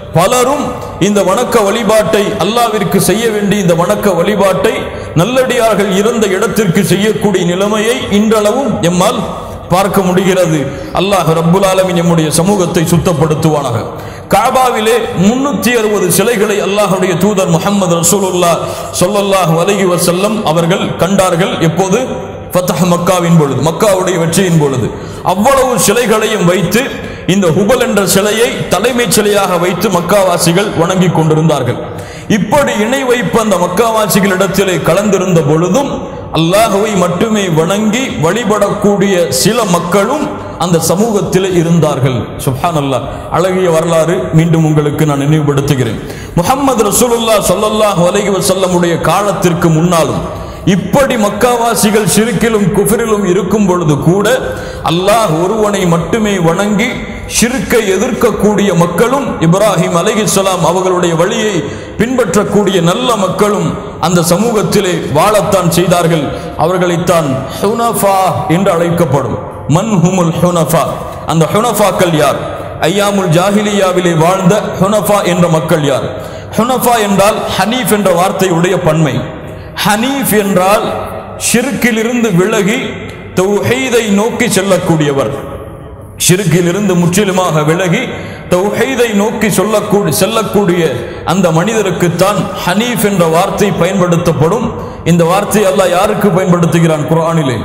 பலரும் இந்த வணக்க வழிபாட்டை அல்லாஹ்விற்கு செய்ய வேண்டிய இந்த வணக்க வழிபாட்டை நல்லடியார்கள் இருந்த இடத்திற்கு செய்யக்கூடிய நிலைமையை இன்றளவும் எம்மால் பார்க்க முடிகிறது. அல்லாஹ் ரப்புல் ஆலமீன் நம்முடைய சமூகத்தை சுத்தப்படுத்துவானாக. காபாவிலே முன்னூத்தி அறுபது சிலைகளை அல்லாஹ்வுடைய தூதர் முஹம்மது ரசூலுல்லாஹ் ஸல்லல்லாஹு அலைஹி வஸல்லம் அவர்கள் கண்டார்கள். எப்போது? ஃபத்ஹ் மக்காவின் பொழுது, மக்காவுடைய வெற்றியின் பொழுது. அவ்வளவு சிலைகளையும் வைத்து இந்த ஹுபல் என்ற சிலையை தலைமைச் சிலையாக வைத்து மக்காவாசிகள் வணங்கி கொண்டிருந்தார்கள். இப்படி இணை வைப்பு அந்த மக்காவாசிகளிடத்திலே கலந்திருந்த பொழுதும் அல்லாஹ்வை மட்டுமே வணங்கி வழிபடக்கூடிய சில மக்களும் அந்த சமூகத்தில் இருந்தார்கள். சுப்ஹானல்லாஹ். அழகிய வரலாறு மீண்டும் உங்களுக்கு நான் நினைவுபடுத்துகிறேன். முஹம்மது ரசூலுல்லாஹ் ஸல்லல்லாஹு அலைஹி வஸல்லம் உடைய காலத்திற்கு முன்னாலும் இப்படி மக்காவாசிகள் ஷிர்கிலும் குஃப்ரிலும் இருக்கும் பொழுது கூட அல்லாஹ் ஒருவனை மட்டுமே வணங்கி ஷிர்கை எதிர்க்கக்கூடிய மக்களும் இப்ராஹிம் அலைஹிஸ்ஸலாம் அவர்களுடைய வழியை பின்பற்றக்கூடிய நல்ல மக்களும் அந்த சமூகத்திலே வாழத்தான் செய்தார்கள். அவர்களைத்தான் ஹுனஃபா என்று அழைக்கப்படும். மன் ஹுமுல் ஹுனஃபா? அந்த ஹுனஃபாக்கள் யார்? ஐயாமுல் ஜாஹிலியாவிலே வாழ்ந்த ஹுனஃபா என்ற மக்கள் யார்? ஹுனஃபா என்றால் ஹனீஃப் என்ற வார்த்தையுடைய பன்மை. ஹனீஃப் என்றால் ஷிர்கிலிருந்து விலகி தௌஹீதை நோக்கி செல்லக்கூடியவர். ஷிர்கிலிருந்து முற்றிலுமாக விலகி தௌஹீதை நோக்கி சொல்லக்கூடிய செல்லக்கூடிய அந்த மனிதருக்குத்தான் ஹனீஃப் என்ற வார்த்தை பயன்படுத்தப்படும். இந்த வார்த்தை அல்லாஹ் யாருக்கு பயன்படுத்துகிறான் குர்ஆனிலே?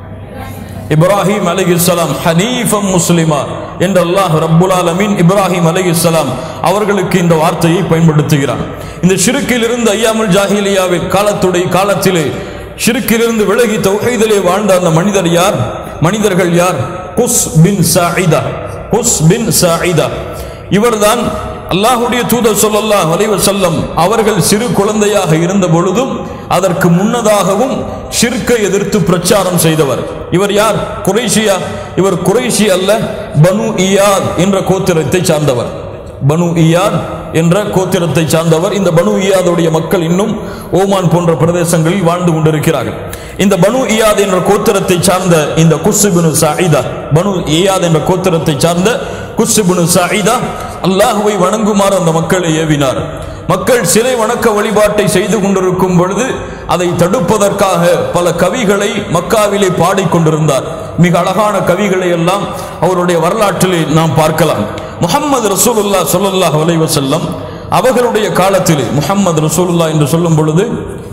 இப்ராஹிம் அலைஹிஸ்ஸலாம் ஹனீஃபம் முஸ்லிமா என்று அல்லாஹ் ரப்புல் ஆலமீன் இப்ராஹிம் அலைஹிஸ்ஸலாம் அவர்களுக்கு இந்த வார்த்தையை பயன்படுத்துகிறான். இந்த ஷிர்கில் இருந்து ஐயாமுல் ஜாஹிலியாவில் காலத்துடைய காலத்திலே ஷிர்கிலிருந்து விலகி தௌஹீதிலே வாழ்ந்த அந்த மனிதர் யார்? மனிதர்கள் யார்? குஸ் பின் சாயிதா. குஸ் பின் சாயிதா இவர்தான் அல்லாஹ்வுடைய தூதர் ஸல்லல்லாஹு அலைஹி வஸல்லம் அவர்கள் சிறு குழந்தையாக இருந்த பொழுதும் அதற்கு முன்னதாகவும் ஷிர்கை எதிர்த்து பிரச்சாரம் செய்தவர். இவர் யார்? குறைஷியா? இவர் குறைஷி அல்ல, பனு இயாத் என்ற கோத்திரத்தை சார்ந்தவர். பனு இயாத் என்ற கோத்திரத்தை சார்ந்தவர். இந்த பனு இயாதுடைய மக்கள் இன்னும் ஓமான் போன்ற பிரதேசங்களில் வாழ்ந்து கொண்டிருக்கிறார்கள். இந்த பனு இயாத் என்ற கோத்திரத்தை சார்ந்த இந்த குஸ் இப்னு சாயிதா, பனு இயாத் என்ற கோத்திரத்தை சார்ந்த குஸ் இப்னு சாயிதா அல்லாஹ்வை வணங்குமாறு அந்த மக்களை ஏவினார். மக்கள் சிலை வணக்க வழிபாட்டை செய்து கொண்டிருக்கும் பொழுது அதை தடுப்பதற்காக பல கவிகளை மக்காவிலே பாடிக்கொண்டிருந்தார். மிக அழகான கவிகளை எல்லாம் அவருடைய வரலாற்றிலே நாம் பார்க்கலாம். முஹம்மது ரசூலுல்லாஹ் ஸல்லல்லாஹு அலைஹி வஸல்லம் அவர்களுடைய காலத்திலே, முஹம்மது ரசூலுல்லாஹ் என்று சொல்லும் பொழுது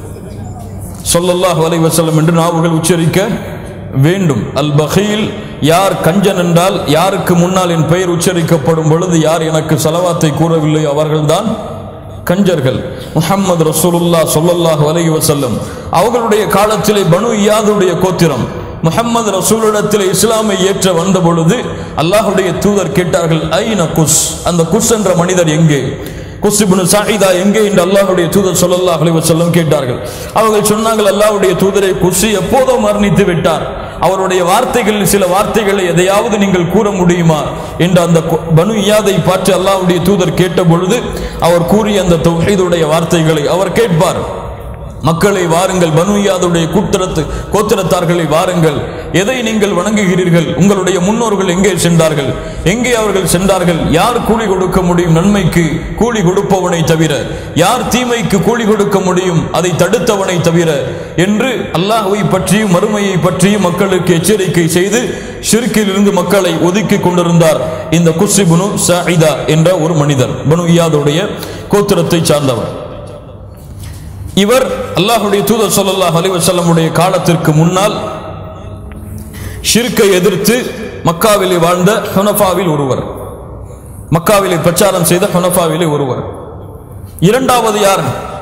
ஸல்லல்லாஹு அலைஹி வஸல்லம் என்று நாவுகள் உச்சரிக்க வேண்டும். அல் பகீல், யார் கஞ்சன் என்றால் யாருக்கு முன்னால் என் பெயர் உச்சரிக்கப்படும் பொழுது யார் எனக்கு ஸலவாத்தை கூறவில்லை அவர்கள்தான் கஞ்சர்கள். முஹம்மது ரசூலுல்லாஹ் ஸல்லல்லாஹு அலைஹி வஸல்லம் அவர்களுடைய காலத்திலே பனு இயாதுடைய கோத்திரம் முஹம்மது ரசூலிடத்தில் இஸ்லாமை ஏற்ற வந்த பொழுது அல்லாஹ்வுடைய தூதர் கேட்டார்கள், ஐன குஸ், அந்த குஸ் என்ற மனிதர் எங்கே? குஸ் இப்னு சாயிதா எங்கே என்று அல்லாஹ்வுடைய தூதர் ஸல்லல்லாஹு அலைஹி வஸல்லம் கேட்டார்கள். அவர்கள் சொன்னார்கள், அல்லாஹ்வுடைய தூதரை, குஸ் எப்போதோ மரணித்து விட்டார். அவருடைய வார்த்தைகளில் சில வார்த்தைகளை எதையாவது நீங்கள் கூற முடியுமா என்று அந்த பனு இயாதை பார்த்து அல்லாஹ்வுடைய தூதர் கேட்ட பொழுது அவர் கூறிய அந்த தௌஹீதுடைய வார்த்தைகளை அவர் கேட்பார். மக்களை வாருங்கள், பனு இயாதுடைய கூத்திரத்து கோத்திரத்தார்களை வாருங்கள், எதை நீங்கள் வணங்குகிறீர்கள்? உங்களுடைய முன்னோர்கள் எங்கே சென்றார்கள்? எங்கே அவர்கள் சென்றார்கள்? யார் கூலி கொடுக்க முடியும் நன்மைக்கு? கூலி கொடுப்பவனை தவிர. யார் தீமைக்கு கூலி கொடுக்க முடியும்? அதை தடுத்தவனை தவிர என்று அல்லாஹ்வை பற்றியும் மறுமையை பற்றியும் மக்களுக்கு எச்சரிக்கை செய்து ஷிர்கில் இருந்து மக்களை ஒதுக்கி கொண்டிருந்தார் இந்த குஸ் இப்னு சாயிதா என்ற ஒரு மனிதர், பனு இயாதுடைய கோத்திரத்தை சார்ந்தவர். இவர் அல்லாஹ்வுடைய தூதர் ஸல்லல்லாஹு அலைஹி வஸல்லம் உடைய காலத்திற்கு முன்னால் ஷிர்கை எதிர்த்து மக்காவிலே வாழ்ந்த ஹுனஃபாவில் ஒருவர், மக்காவிலே பிரச்சாரம் செய்த ஹுனஃபாவிலே ஒருவர். இரண்டாவது யார்?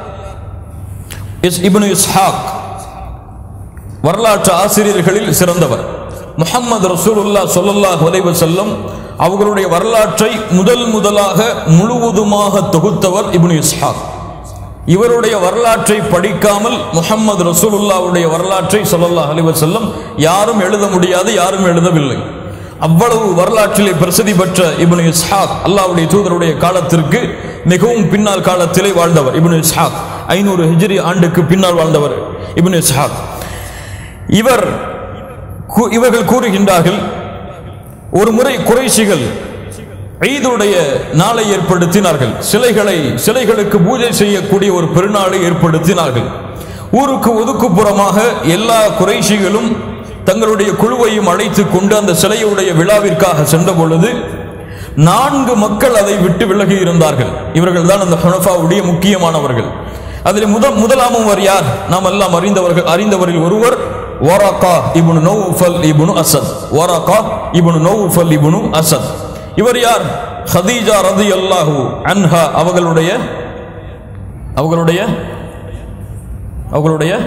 இப்னு இஸ்ஹாக், வரலாற்று ஆசிரியர்களில் சிறந்தவர். முஹம்மது ரசூலுல்லாஹ் ஸல்லல்லாஹு அலைஹி வஸல்லம் அவர்களுடைய வரலாற்றை முதல் முதலாக முழுவதுமாக தொகுத்தவர் இப்னு இஸ்ஹாக். இவருடைய வரலாற்றை படிக்காமல் முஹம்மது ரசூலுல்லாஹ்வுடைய வரலாற்றை ஸல்லல்லாஹு அலைஹி வஸல்லம் யாரும் எழுத முடியாது, யாரும் எழுதவில்லை. அவ்வளவு வரலாற்றிலே பிரசித்தி பெற்ற இப்னு இஸ்ஹாக் அல்லாஹ்வுடைய தூதருடைய காலத்திற்கு மிகவும் பின்னால் காலத்திலே வாழ்ந்தவர். இப்னு இஸ்ஹாக் ஐநூறு ஹிஜ்ரி ஆண்டுக்கு பின்னால் வாழ்ந்தவர் இப்னு இஸ்ஹாக். இவர் இவர்கள் கூறுகின்றார்கள், ஒரு முறை குறைஷிகள் ஈதுடைய நாளை ஏற்படுத்தினார்கள். சிலைகளை சிலைகளுக்கு பூஜை செய்யக்கூடிய ஒரு பெருநாளை ஏற்படுத்தினார்கள். ஊருக்கு ஒதுக்குப்புறமாக எல்லா குறைஷிகளும் தங்களுடைய குழுவையும் அழைத்து கொண்டு அந்த சிலையுடைய விழாவிற்காக சென்ற பொழுது நான்கு மக்கள் அதை விட்டு விலகி இருந்தார்கள். இவர்கள் தான் அந்த ஹுனஃபாவுடைய முக்கியமானவர்கள். அதில் முதல் முதலாமவர் யார்? நாம் எல்லாம் அறிந்தவர்கள் அறிந்தவரில் ஒருவர் வரகா இப்னு நௌஃபல் இப்னு அஸத். வரகா இப்னு நௌஃபல் இப்னு அஸத். இவர் யார்? ஹதீஜா ரலியல்லாஹு அன்ஹா அவர்களுடைய அவர்களுடைய அவர்களுடைய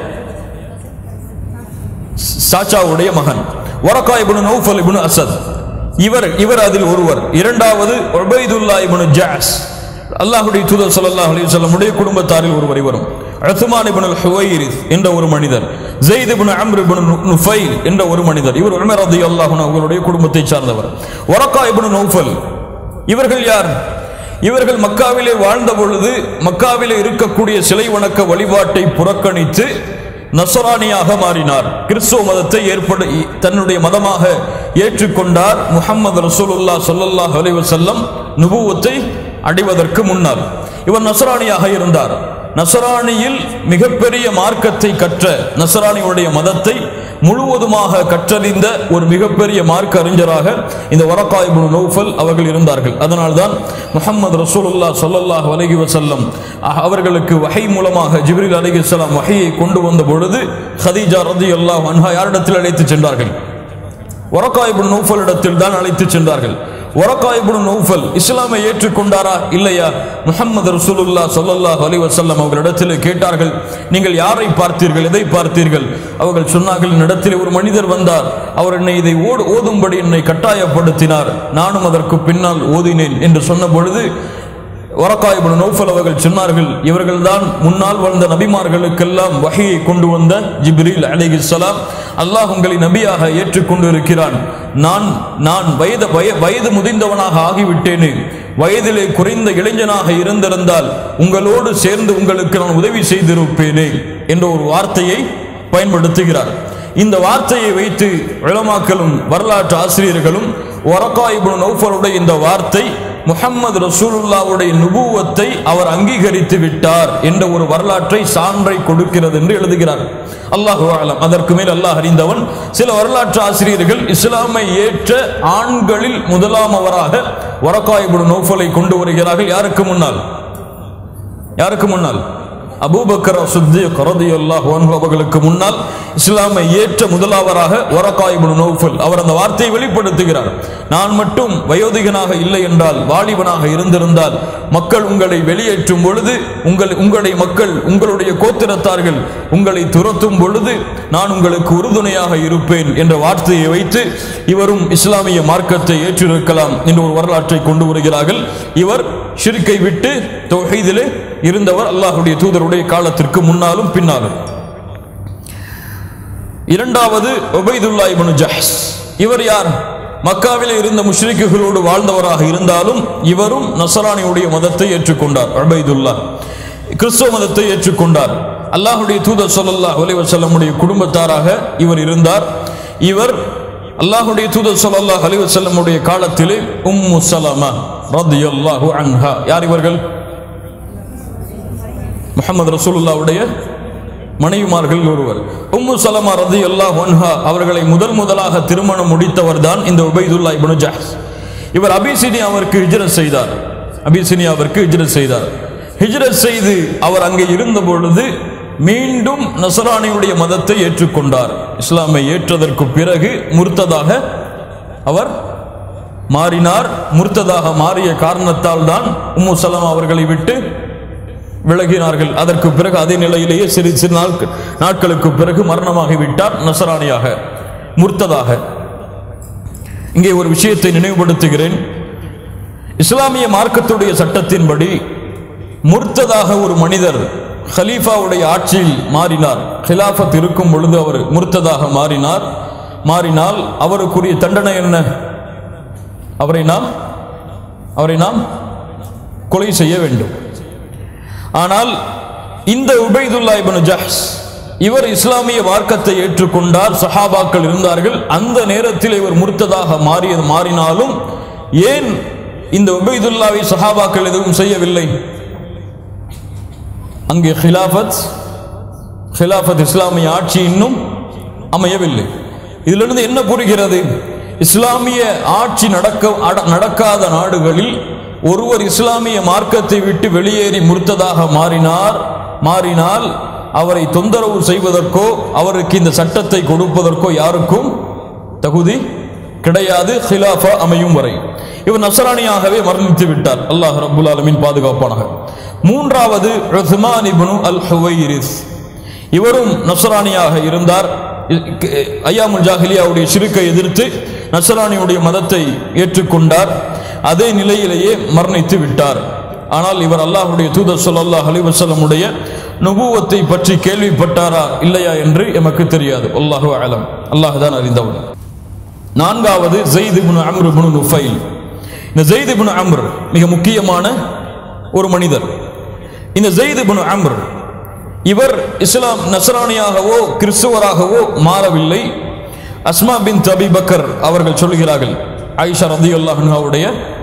சாச்சாவுடைய மகன் வரகா இப்னு நௌஃபல் இப்னு அஸத். இவர் இவர் அதில் ஒருவர். இரண்டாவது உபைதுல்லா இப்னு ஜாஸ், அல்லாஹ்வுடைய தூதர் ஸல்லல்லாஹு அலைஹி வஸல்லம் உடைய குடும்பத்தாரில் ஒருவர். இவரும் உஸ்மான் இப்னு அல்-ஹுவைரிஸ் என்ற ஒரு மனிதர், ஸைத் இப்னு அம்ர் இப்னு நுஃபைல் என்ற ஒரு மனிதர். இவர் உமர் ரலியல்லாஹு அன்ஹு அவர்களுடைய குடும்பத்தை சார்ந்தவர். வரகா இப்னு நௌஃபல் இவர்கள் யார்? இவர்கள் மக்காவிலே வாழ்ந்த பொழுது மக்காவிலே இருக்கக்கூடிய சிலை வணக்க வழிபாட்டை புறக்கணித்து நஸ்ரானியாக மாறினார். கிறிஸ்துவ மதத்தை ஏற்பட தன்னுடைய மதமாக ஏற்றுக்கொண்டார். முஹம்மது ரசூலுல்லாஹ் ஸல்லல்லாஹு அலைஹி வஸல்லம் நுபுவத்தை அடைவதற்கு முன்னால் இவர் நஸ்ரானியாக இருந்தார். நஸ்ரானியில் மிகப்பெரிய மார்க்கத்தை கற்ற, நஸ்ரானியுடைய மதத்தை முழுவதுமாக கற்றறிந்த ஒரு மிகப்பெரிய மார்க்க அறிஞராக இந்த வரகா இப்னு நௌஃபல் அவர்கள் இருந்தார்கள். அதனால்தான் முஹம்மது ரசூலுல்லாஹ் ஸல்லல்லாஹு அலைஹி வஸல்லம் அவர்களுக்கு வஹை மூலமாக ஜிப்ரீல் அலைஹிஸ்ஸலாம் வஹையை கொண்டு வந்த பொழுது ஹதீஜா ரலியல்லாஹு அன்ஹா யாரிடத்தில் அழைத்து சென்றார்கள்? வரகா இப்னு நௌஃபல் இடத்தில் தான் அழைத்து சென்றார்கள். வரகா இப்னு நௌஃபல் இஸ்லாமை ஏற்றுக்கொண்டாரா இல்லையா? முஹம்மது ரசூலுல்லாஹ் ஸல்லல்லாஹு அலைஹி வஸல்லம் அவர்களிடத்தில் கேட்டார்கள், நீங்கள் யாரை பார்த்தீர்கள், எதை பார்த்தீர்கள்? அவர்கள் சொன்னார்கள், என்னிடத்தில் ஒரு மனிதர் வந்தார், அவர் என்னை இதை ஓதும்படி என்னை கட்டாயப்படுத்தினார், நானும் அதற்கு பின்னால் ஓதினேன் என்று சொன்ன பொழுது வரகா இப்னு நௌஃபல் அவர்கள் சொன்னார்கள், இவர்கள் தான் முன்னால் வாழ்ந்த நபிமார்களுக்கெல்லாம் வஹையை கொண்டு வந்த ஜிப்ரீல் அலைஹிஸ்ஸலாம். அல்லாஹ் உங்களை நபியாக ஏற்றுக்கொண்டு இருக்கிறான். நான் நான் வயது வயது முதிர்ந்தவனாக ஆகிவிட்டேனே, வயதிலே குறைந்த இளைஞனாக இருந்திருந்தால் உங்களோடு சேர்ந்து உங்களுக்கு நான் உதவி செய்திருப்பேனே என்ற ஒரு வார்த்தையை பயன்படுத்துகிறார். இந்த வார்த்தையை வைத்து உலமாக்களும் வரலாற்று ஆசிரியர்களும் வரகா இப்னு நௌஃபலுடைய இந்த வார்த்தை முஹம்மது ரசூலுல்லாஹ்வுடைய நுபுவத்தை அவர் அங்கீகரித்து விட்டார் என்ற ஒரு வரலாற்றை சான்றை கொடுக்கிறது என்று எழுதுகிறார். அல்லாஹு அலம், அதற்கு மேல் அல்லாஹ் அறிந்தவன். சில வரலாற்று ஆசிரியர்கள் இஸ்லாமை ஏற்ற ஆண்களில் முதலாமவராக வரகா இப்னு நௌஃபலை கொண்டு வருகிறார்கள். யாருக்கு முன்னால்? யாருக்கு முன்னால்? அபூபக்கர் சித்தீக் ரலியல்லாஹு அன்ஹு அவர்களுக்கு முன்னால் இஸ்லாமை ஏற்ற முதலாவராக வரகா இப்னு நௌஃபல் அவர் அந்த வார்த்தையை வெளிப்படுத்துகிறார். நான் மட்டும் வயோதிகனாக இல்லை என்றால், வாலிபனாக இருந்திருந்தால், மக்கள் உங்களை வெளியேற்றும் பொழுது, உங்கள் உங்களுடைய மக்கள் உங்களுடைய கோத்திரத்தார்கள் உங்களை துரத்தும் பொழுது நான் உங்களுக்கு உறுதுணையாக இருப்பேன் என்ற வார்த்தையை வைத்து இவரும் இஸ்லாமிய மார்க்கத்தை ஏற்றிருக்கலாம் என்ற ஒரு வரலாற்றை கொண்டு வருகிறார்கள். இவர் ஷிர்கை விட்டு தௌஹீதிலே இருந்தவர், அல்லாஹ்வுடைய தூதருடைய காலத்திற்கு முன்னாலும் பின்னாலும். இரண்டாவது உபைதுல்லா இப்னு ஜஹ்ஸ். இவர் யார்? மக்காவிலே இருந்த முஷ்ரிக்குகளோடு வாழ்ந்தவராக இருந்தாலும் இவரும் நஸ்ரானியுடைய மதத்தை ஏற்றுக்கொண்டார். உபைதுல்லா கிறிஸ்துவ மதத்தை ஏற்றுக்கொண்டார். அல்லாஹ்வுடைய தூதர் ஸல்லல்லாஹு அலைஹி வஸல்லமுடைய குடும்பத்தாராக இவர் இருந்தார். இவர் அல்லாஹ்வுடைய தூதர் ஸல்லல்லாஹு அலைஹி வஸல்லமுடைய காலத்திலே உம்மு சலமா ரலியல்லாஹு அன்ஹா, யார் இவர்கள்? முஹம்மது ரசூலுல்லாஹ்வுடைய மனைவிமார்கள் ஒருவர். உம்மு சலமா ரலியல்லாஹு அன்ஹா அவர்களை முதல் முதலாக திருமணம் முடித்தவர் தான் இந்த உபைதுல்லா இப்னு ஜஹ்ஸ். இவர் அபிசினியாவிற்கு ஹிஜ்ரத் செய்தார். அபிசினியாவிற்கு ஹிஜ்ரத் செய்தார். ஹிஜ்ரத் செய்து அவர் அங்கே இருந்த பொழுது மீண்டும் நஸ்ரானியுடைய மதத்தை ஏற்றுக்கொண்டார். இஸ்லாமை ஏற்றதற்கு பிறகு முர்த்ததாக அவர் மாறினார். முர்த்ததாக மாறிய காரணத்தால் தான் உம்மு சலமா அவர்களை விட்டு விலகினார்கள். அதற்கு பிறகு அதே நிலையிலேயே சிறு சிறு நாட்களுக்கு பிறகு மரணமாகிவிட்டார் நஸ்ரானியாக, முர்த்ததாக. இங்கே ஒரு விஷயத்தை நினைவுபடுத்துகிறேன். இஸ்லாமிய மார்க்கத்துடைய சட்டத்தின்படி முர்த்ததாக ஒரு மனிதர் ஹலீஃபாவுடைய ஆட்சியில் மாறினார், ஹிலாஃபத் இருக்கும் பொழுது அவர் முர்த்ததாக மாறினார். மாறினால் அவருக்குரிய தண்டனை என்ன? அவரை நாம் அவரை நாம் கொலை செய்ய வேண்டும். ஆனால் இந்த உபைதுல்லா இப்னு ஜஹ்ஸ் இவர் இஸ்லாமிய மார்க்கத்தை ஏற்றுக்கொண்டார். சஹாபாக்கள் இருந்தார்கள். அந்த நேரத்தில் இவர் முர்த்ததாக மாறியது மாறினாலும் ஏன் இந்த உபைதுல்லாவை சஹாபாக்கள் எதுவும் செய்யவில்லை. அங்கே ஹிலாஃபத் ஹிலாஃபத் இஸ்லாமிய ஆட்சி இன்னும் அமையவில்லை. இதிலிருந்து என்ன புரிகிறது? இஸ்லாமிய ஆட்சி நடக்க நடக்காத நாடுகளில் ஒருவர் இஸ்லாமிய மார்க்கத்தை விட்டு வெளியேறி முர்த்ததாக மாறினார் மாறினால் அவரை தொந்தரவு செய்வதற்கோ அவருக்கு இந்த சட்டத்தை கொடுப்பதற்கோ யாருக்கும் தகுதி கிடையாது, ஹிலாஃபா அமையும் வரை. இவர் நஸ்ரானியாகவே மரணித்து விட்டார். அல்லாஹ் ரப்புல் ஆலமீன் பாதுகாப்பானாக. மூன்றாவது உஸ்மான் இப்னு அல் ஹுவைரிஸ், இவரும் நஸ்ரானியாக இருந்தார். ஐயாமுல் ஜாஹிலியாவுடைய ஷிர்க்கை எதிர்த்து நஸ்ரானியுடைய மதத்தை ஏற்றுக்கொண்டார். அதே நிலையிலேயே மரணித்து விட்டார். ஆனால் இவர் அல்லாஹ்வுடைய தூதர் ஸல்லல்லாஹு அலைஹி வஸல்லம் உடைய நுபுவத்தை பற்றி கேள்விப்பட்டாரா இல்லையா என்று எமக்கு தெரியாது. அல்லாஹு அலம், அல்லாஹ் தான் அறிந்தவன். நான்காவது ஸைத் இப்னு அம்ர் இப்னு நுஃபைல். இந்த ஸைத் இப்னு அம்ர் மிக முக்கியமான ஒரு மனிதர். இந்த ஸைத் இப்னு அம்ர் இவர் இஸ்லாம் நஸ்ரானியாகவோ கிறிஸ்துவராகவோ மாறவில்லை. அஸ்மா பின் அபி பக்கர் அவர்கள் சொல்கிறார்கள், ஆயிஷா ரலியல்லாஹு அன்ஹாவுடைய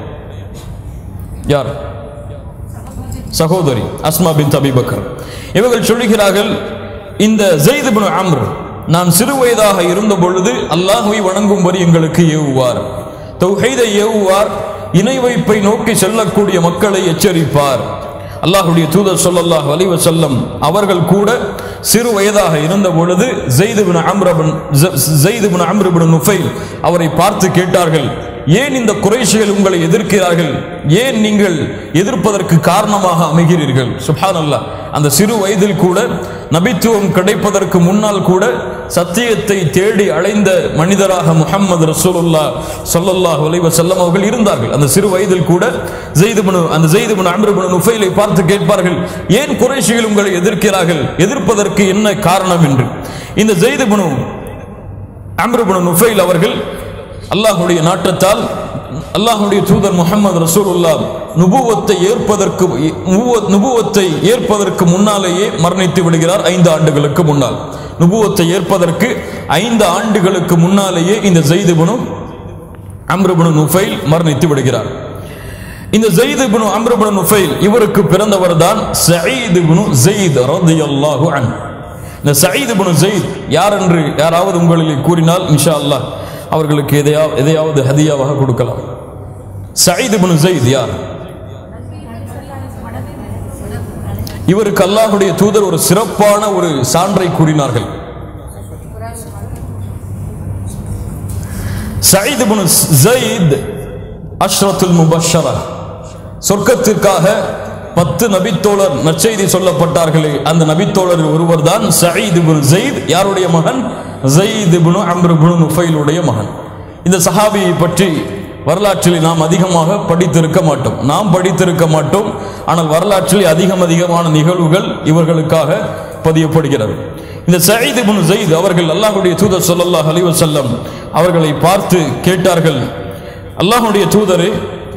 யார் சகோதரி அஸ்மா பின் அபி பக்கர், இவர்கள் சொல்கிறார்கள், இந்த ஸைத் இப்னு அம்ர் நான் சிறு வயதாக இருந்த பொழுது அல்லாஹ்வை வணங்கும்படி எங்களுக்கு ஏவுவார், தௌஹீதை ஏவுவார், இணை வைப்பை நோக்கி செல்லக்கூடிய மக்களை எச்சரிப்பார். அல்லாஹ்வுடைய தூதர் ஸல்லல்லாஹு அலைஹி வஸல்லம் அவர்கள் கூட சிறு வயதாக இருந்த பொழுது ஸைத் இப்னு அம்ர் ஸைத் இப்னு அம்ர் இப்னு நுஃபைல் அவரை பார்த்து கேட்டார்கள், ஏன் இந்த குறைஷிகள் உங்களை எதிர்க்கிறார்கள், ஏன் நீங்கள் எதிர்ப்பதற்கு காரணமாக அமைகிறீர்கள்? சுப்ஹானல்லாஹ், அந்த சிறு வயதில் கூட நபித்துவம் கிடைப்பதற்கு முன்னால் கூட சத்தியத்தை தேடி அலைந்த மனிதராக முஹம்மது ரசூலுல்லாஹ் ஸல்லல்லாஹு அலைஹி வஸல்லம் அவர்கள் இருந்தார்கள். அந்த சிறு வயதில் கூட ஸைத் இப்னு அந்த ஸைத் இப்னு அம்ர் இப்னு நுஃபைலை பார்த்து கேட்பார்கள், ஏன் குறைஷிகள் உங்களை எதிர்க்கிறார்கள், எதிர்ப்பதற்கு என்ன காரணம் என்று. இந்த ஸைத் இப்னு அம்ர் இப்னு நுஃபைல் அவர்கள் அல்லாஹ்வுடைய நாட்டத்தால் அல்லாஹ்வுடைய தூதர் முஹம்மது ரசூலுல்லாஹ் நுபுவத்தை ஏற்பதற்கு நுபுவத்தை ஏற்பதற்கு முன்னாலேயே மரணித்து விடுகிறார். ஐந்து ஆண்டுகளுக்கு முன்னால் நுபுவத்தை ஏற்பதற்கு ஐந்து ஆண்டுகளுக்கு முன்னாலேயே இந்த ஸைத் இப்னு அம்ர் இப்னு நுஃபைல் மரணித்து விடுகிறார். இந்த ஸைத் இப்னு அம்ர் இப்னு நுஃபைல் இவருக்கு பிறந்தவர் தான் ஸஈத் இப்னு ஸைத் ரலியல்லாஹு அன்ஹு. இந்த ஸஈத் இப்னு ஸைத் யார் என்று யாராவது உங்களில் கூறினால் இன்ஷா அல்லாஹ் அவர்களுக்கு எதையாவது எதையாவது ஹதியாவாக கொடுக்கலாம். ஸஈத் இப்னு ஸைத் யார்? இவருக்கு அல்லாஹ்வுடைய தூதர் ஒரு சிறப்பான ஒரு சான்றை கூறினார்கள். ஸஈத் இப்னு ஸைத் அஷ்ரத்துல் முபஷ்ஷரா, சொர்க்கத்திற்காக பத்து நபித்தோழர் நற்செய்தி சொல்லப்பட்டார்களே அந்த நபித்தோழர் ஒருவர் தான் ஸஈத் இப்னு ஸைத். யாருடைய மகன்? ஸைத் இப்னு அம்ர் இப்னு நுஃபைலுடைய மகன். இந்த சஹாபியை பற்றி வரலாற்றில் நாம் அதிகமாக படித்திருக்க மாட்டோம் நாம் படித்திருக்க மாட்டோம் ஆனால் வரலாற்றில் அதிகம் அதிகமான நிகழ்வுகள் இவர்களுக்காக பதியப்படுகிறது. இந்த ஸஈத் இப்னு ஸைத் அவர்கள் அல்லாஹ்வுடைய தூதர் ஸல்லல்லாஹு அலைஹி வஸல்லம் அவர்களை பார்த்து கேட்டார்கள், அல்லாஹ்வுடைய தூதரே,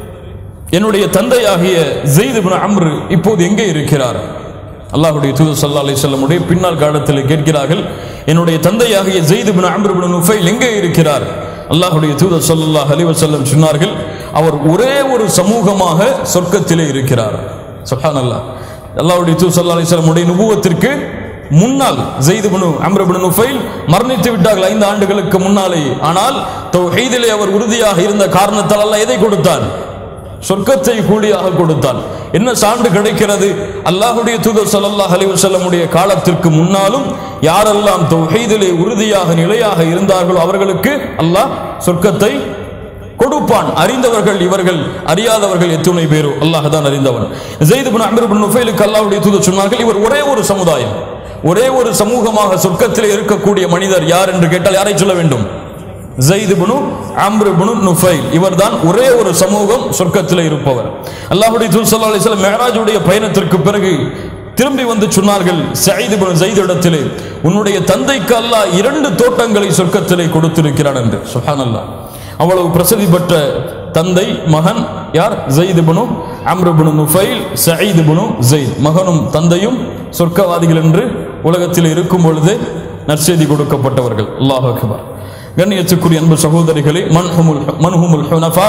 என்னுடைய தந்தையாகிய ஸைத் இப்னு அம்ர் இப்போது எங்கே இருக்கிறார்? அல்லாஹ்வுடைய தூதர் ஸல்லல்லாஹு அலைஹி வஸல்லம் உடைய பின்னால் காலத்தில் கேட்கிறார்கள், என்னுடைய தந்தையாகிய ஸைத் இப்னு அம்ர் இப்னு நுஃபைல் எங்கே இருக்கிறார்? அல்லாஹ்வுடைய தூதர் ஸல்லல்லாஹு அலைஹி வஸல்லம் சொன்னார்கள், அவர் ஒரே ஒரு சமூகமாக சொர்க்கத்திலே இருக்கிறார். சுப்ஹானல்லாஹ், அல்லாஹ்வுடைய தூதர் ஸல்லல்லாஹு அலைஹி வஸல்லம் உடைய நுபுவத்திற்கு முன்னால் ஸைத் இப்னு அம்ர் இப்னு நுஃபைல் மரணித்து விட்டார்கள் ஐந்து ஆண்டுகளுக்கு முன்னாலே. ஆனால் தௌஹீதிலே அவர் உறுதியாக இருந்த காரணத்தால் அல்லாஹ் எதை கொடுத்தான்? சொர்க்கத்தை கூலியாக கொடுத்தான். என்ன சான்று கிடைக்கிறது? அல்லாஹ்வுடைய தூதர் ஸல்லல்லாஹு அலைஹி வஸல்லம் உடைய காலத்திற்கு முன்னாலும் யாரெல்லாம் தௌஹீதிலே உறுதியாக நிலையாக இருந்தார்களோ அவர்களுக்கு அல்லாஹ் சொர்க்கத்தை கொடுப்பான். அறிந்தவர்கள் இவர்கள், அறியாதவர்கள் எத்துணை பேரோ அல்லாஹ் தான் அறிந்தவன். ஸைத் இப்னு அம்ர் இப்னு நுஃபைலுக்கு அல்லாஹ்வுடைய தூதர் சொன்னார்கள், இவர் ஒரே ஒரு சமுதாயம், ஒரே ஒரு சமூகமாக சொர்க்கத்திலே இருக்கக்கூடிய மனிதர் யார் என்று கேட்டால் யாரை சொல்ல வேண்டும்? ஸைத் இப்னு அம்ர் இப்னு நுஃபைல். இவர்தான் ஒரே ஒரு சமூகம் சொர்க்கத்திலே இருப்பவர். அல்லாஹ்வுடைய தூதர் ஸல்லல்லாஹு அலைஹி வஸல்லம் மிஅராஜுடைய பயணத்திற்கு பிறகு திரும்பி வந்து சொன்னார்கள் ஸஈத் இப்னு ஸைத் இடத்திலே, உன்னுடைய தந்தைக்கு அல்லாஹ் இரண்டு தோட்டங்களை சொர்க்கத்திலே கொடுத்திருக்கிறான் என்று. சுப்ஹானல்லாஹ், அவ்வளவு பிரசித்தி பெற்ற தந்தை மகன் யார்? ஸைத் இப்னு அம்ர் இப்னு நுஃபைல், ஸஈத் இப்னு ஸைத். மகனும் தந்தையும் சொர்க்கவாதிகள் என்று உலகத்தில் இருக்கும் பொழுது நற்செய்தி கொடுக்கப்பட்டவர்கள். அல்லாஹு அக்பர். கண்ணியத்துக்குரிய அன்பு சகோதரிகளே, மன்ஹுமுல் மன்ஹுமுல் ஹுனஃபா,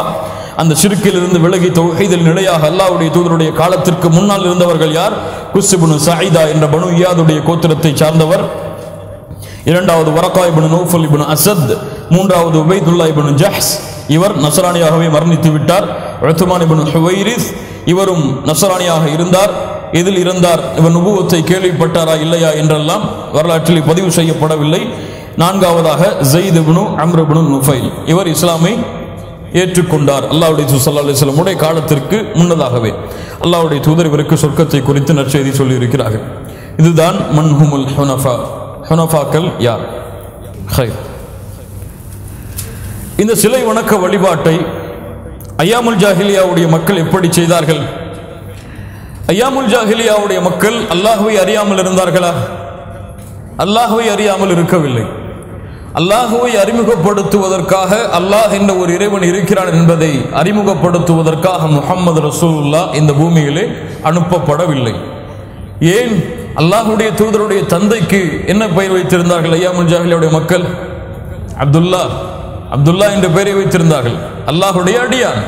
அந்த ஷிர்கில் இருந்து விலகி தௌஹீதில் நிலையாக அல்லாஹ்வுடைய தூதருடைய காலத்திற்கு முன்னால் இருந்தவர்கள் யார்? குஸ் இப்னு சஈதா என்ற பனு இயாதுடைய கோத்திரத்தை சார்ந்தவர். இரண்டாவது வரகா இப்னு நௌஃபல் இப்னு அஸத், மூன்றாவது உபைதுல்லா இப்னு ஜஹ்ஸ், இவர் நஸ்ரானியாகவே மரணித்து விட்டார். உத்மான் இப்னு ஹுவைரிஸ், இவரும் நஸ்ரானியாக இருந்தார். எதில் இருந்தார்? இவர் நுபுவத்தை கேள்விப்பட்டாரா இல்லையா என்றெல்லாம் வரலாற்றில் பதிவு செய்யப்படவில்லை. நான்காவதாக ஸைத் இப்னு அம்ர் இப்னு நுஃபைல், இவர் இஸ்லாமை ஏற்றுக்கொண்டார் அல்லாஹ்வுடைய தூதர் ஸல்லல்லாஹு அலைஹி வஸல்லம் உடைய காலத்திற்கு முன்னதாகவே. அல்லாஹ்வுடைய தூதர் இவருக்கு சொர்க்கத்தை குறித்து நற்செய்தி சொல்லி இருக்கிறார்கள். இதுதான் மன்ஹுமுல் ஹுனஃபா. ஹுனஃபாக்கள் யார்? ஹைர். இந்த சிலை வணக்க வழிபாட்டை ஐயாமுல் ஜாஹிலியாவுடைய மக்கள் எப்படி செய்தார்கள்? ஐயாமுல் ஜாஹிலியாவுடைய மக்கள் அல்லாஹ்வை அறியாமல் இருந்தார்களா? அல்லாஹ்வை அறியாமல் இருக்கவில்லை. அல்லாஹ்வை அறிமுகப்படுத்துவதற்காக அல்லாஹ் என்ற ஒரு இறைவன் இருக்கிறான் என்பதை அறிமுகப்படுத்துவதற்காக முஹம்மது ரசூலுல்லாஹ் இந்த பூமியிலே அனுப்பப்படவில்லை. ஏன்? அல்லாஹ்வுடைய தூதருடைய தந்தைக்கு என்ன பெயர் வைத்திருந்தார்கள் ஐயாமுல் ஜாஹிலியாவுடைய மக்கள்? அப்துல்லா. அப்துல்லா என்ற பெயரை வைத்திருந்தார்கள், அல்லாஹ்வுடைய அடியான்.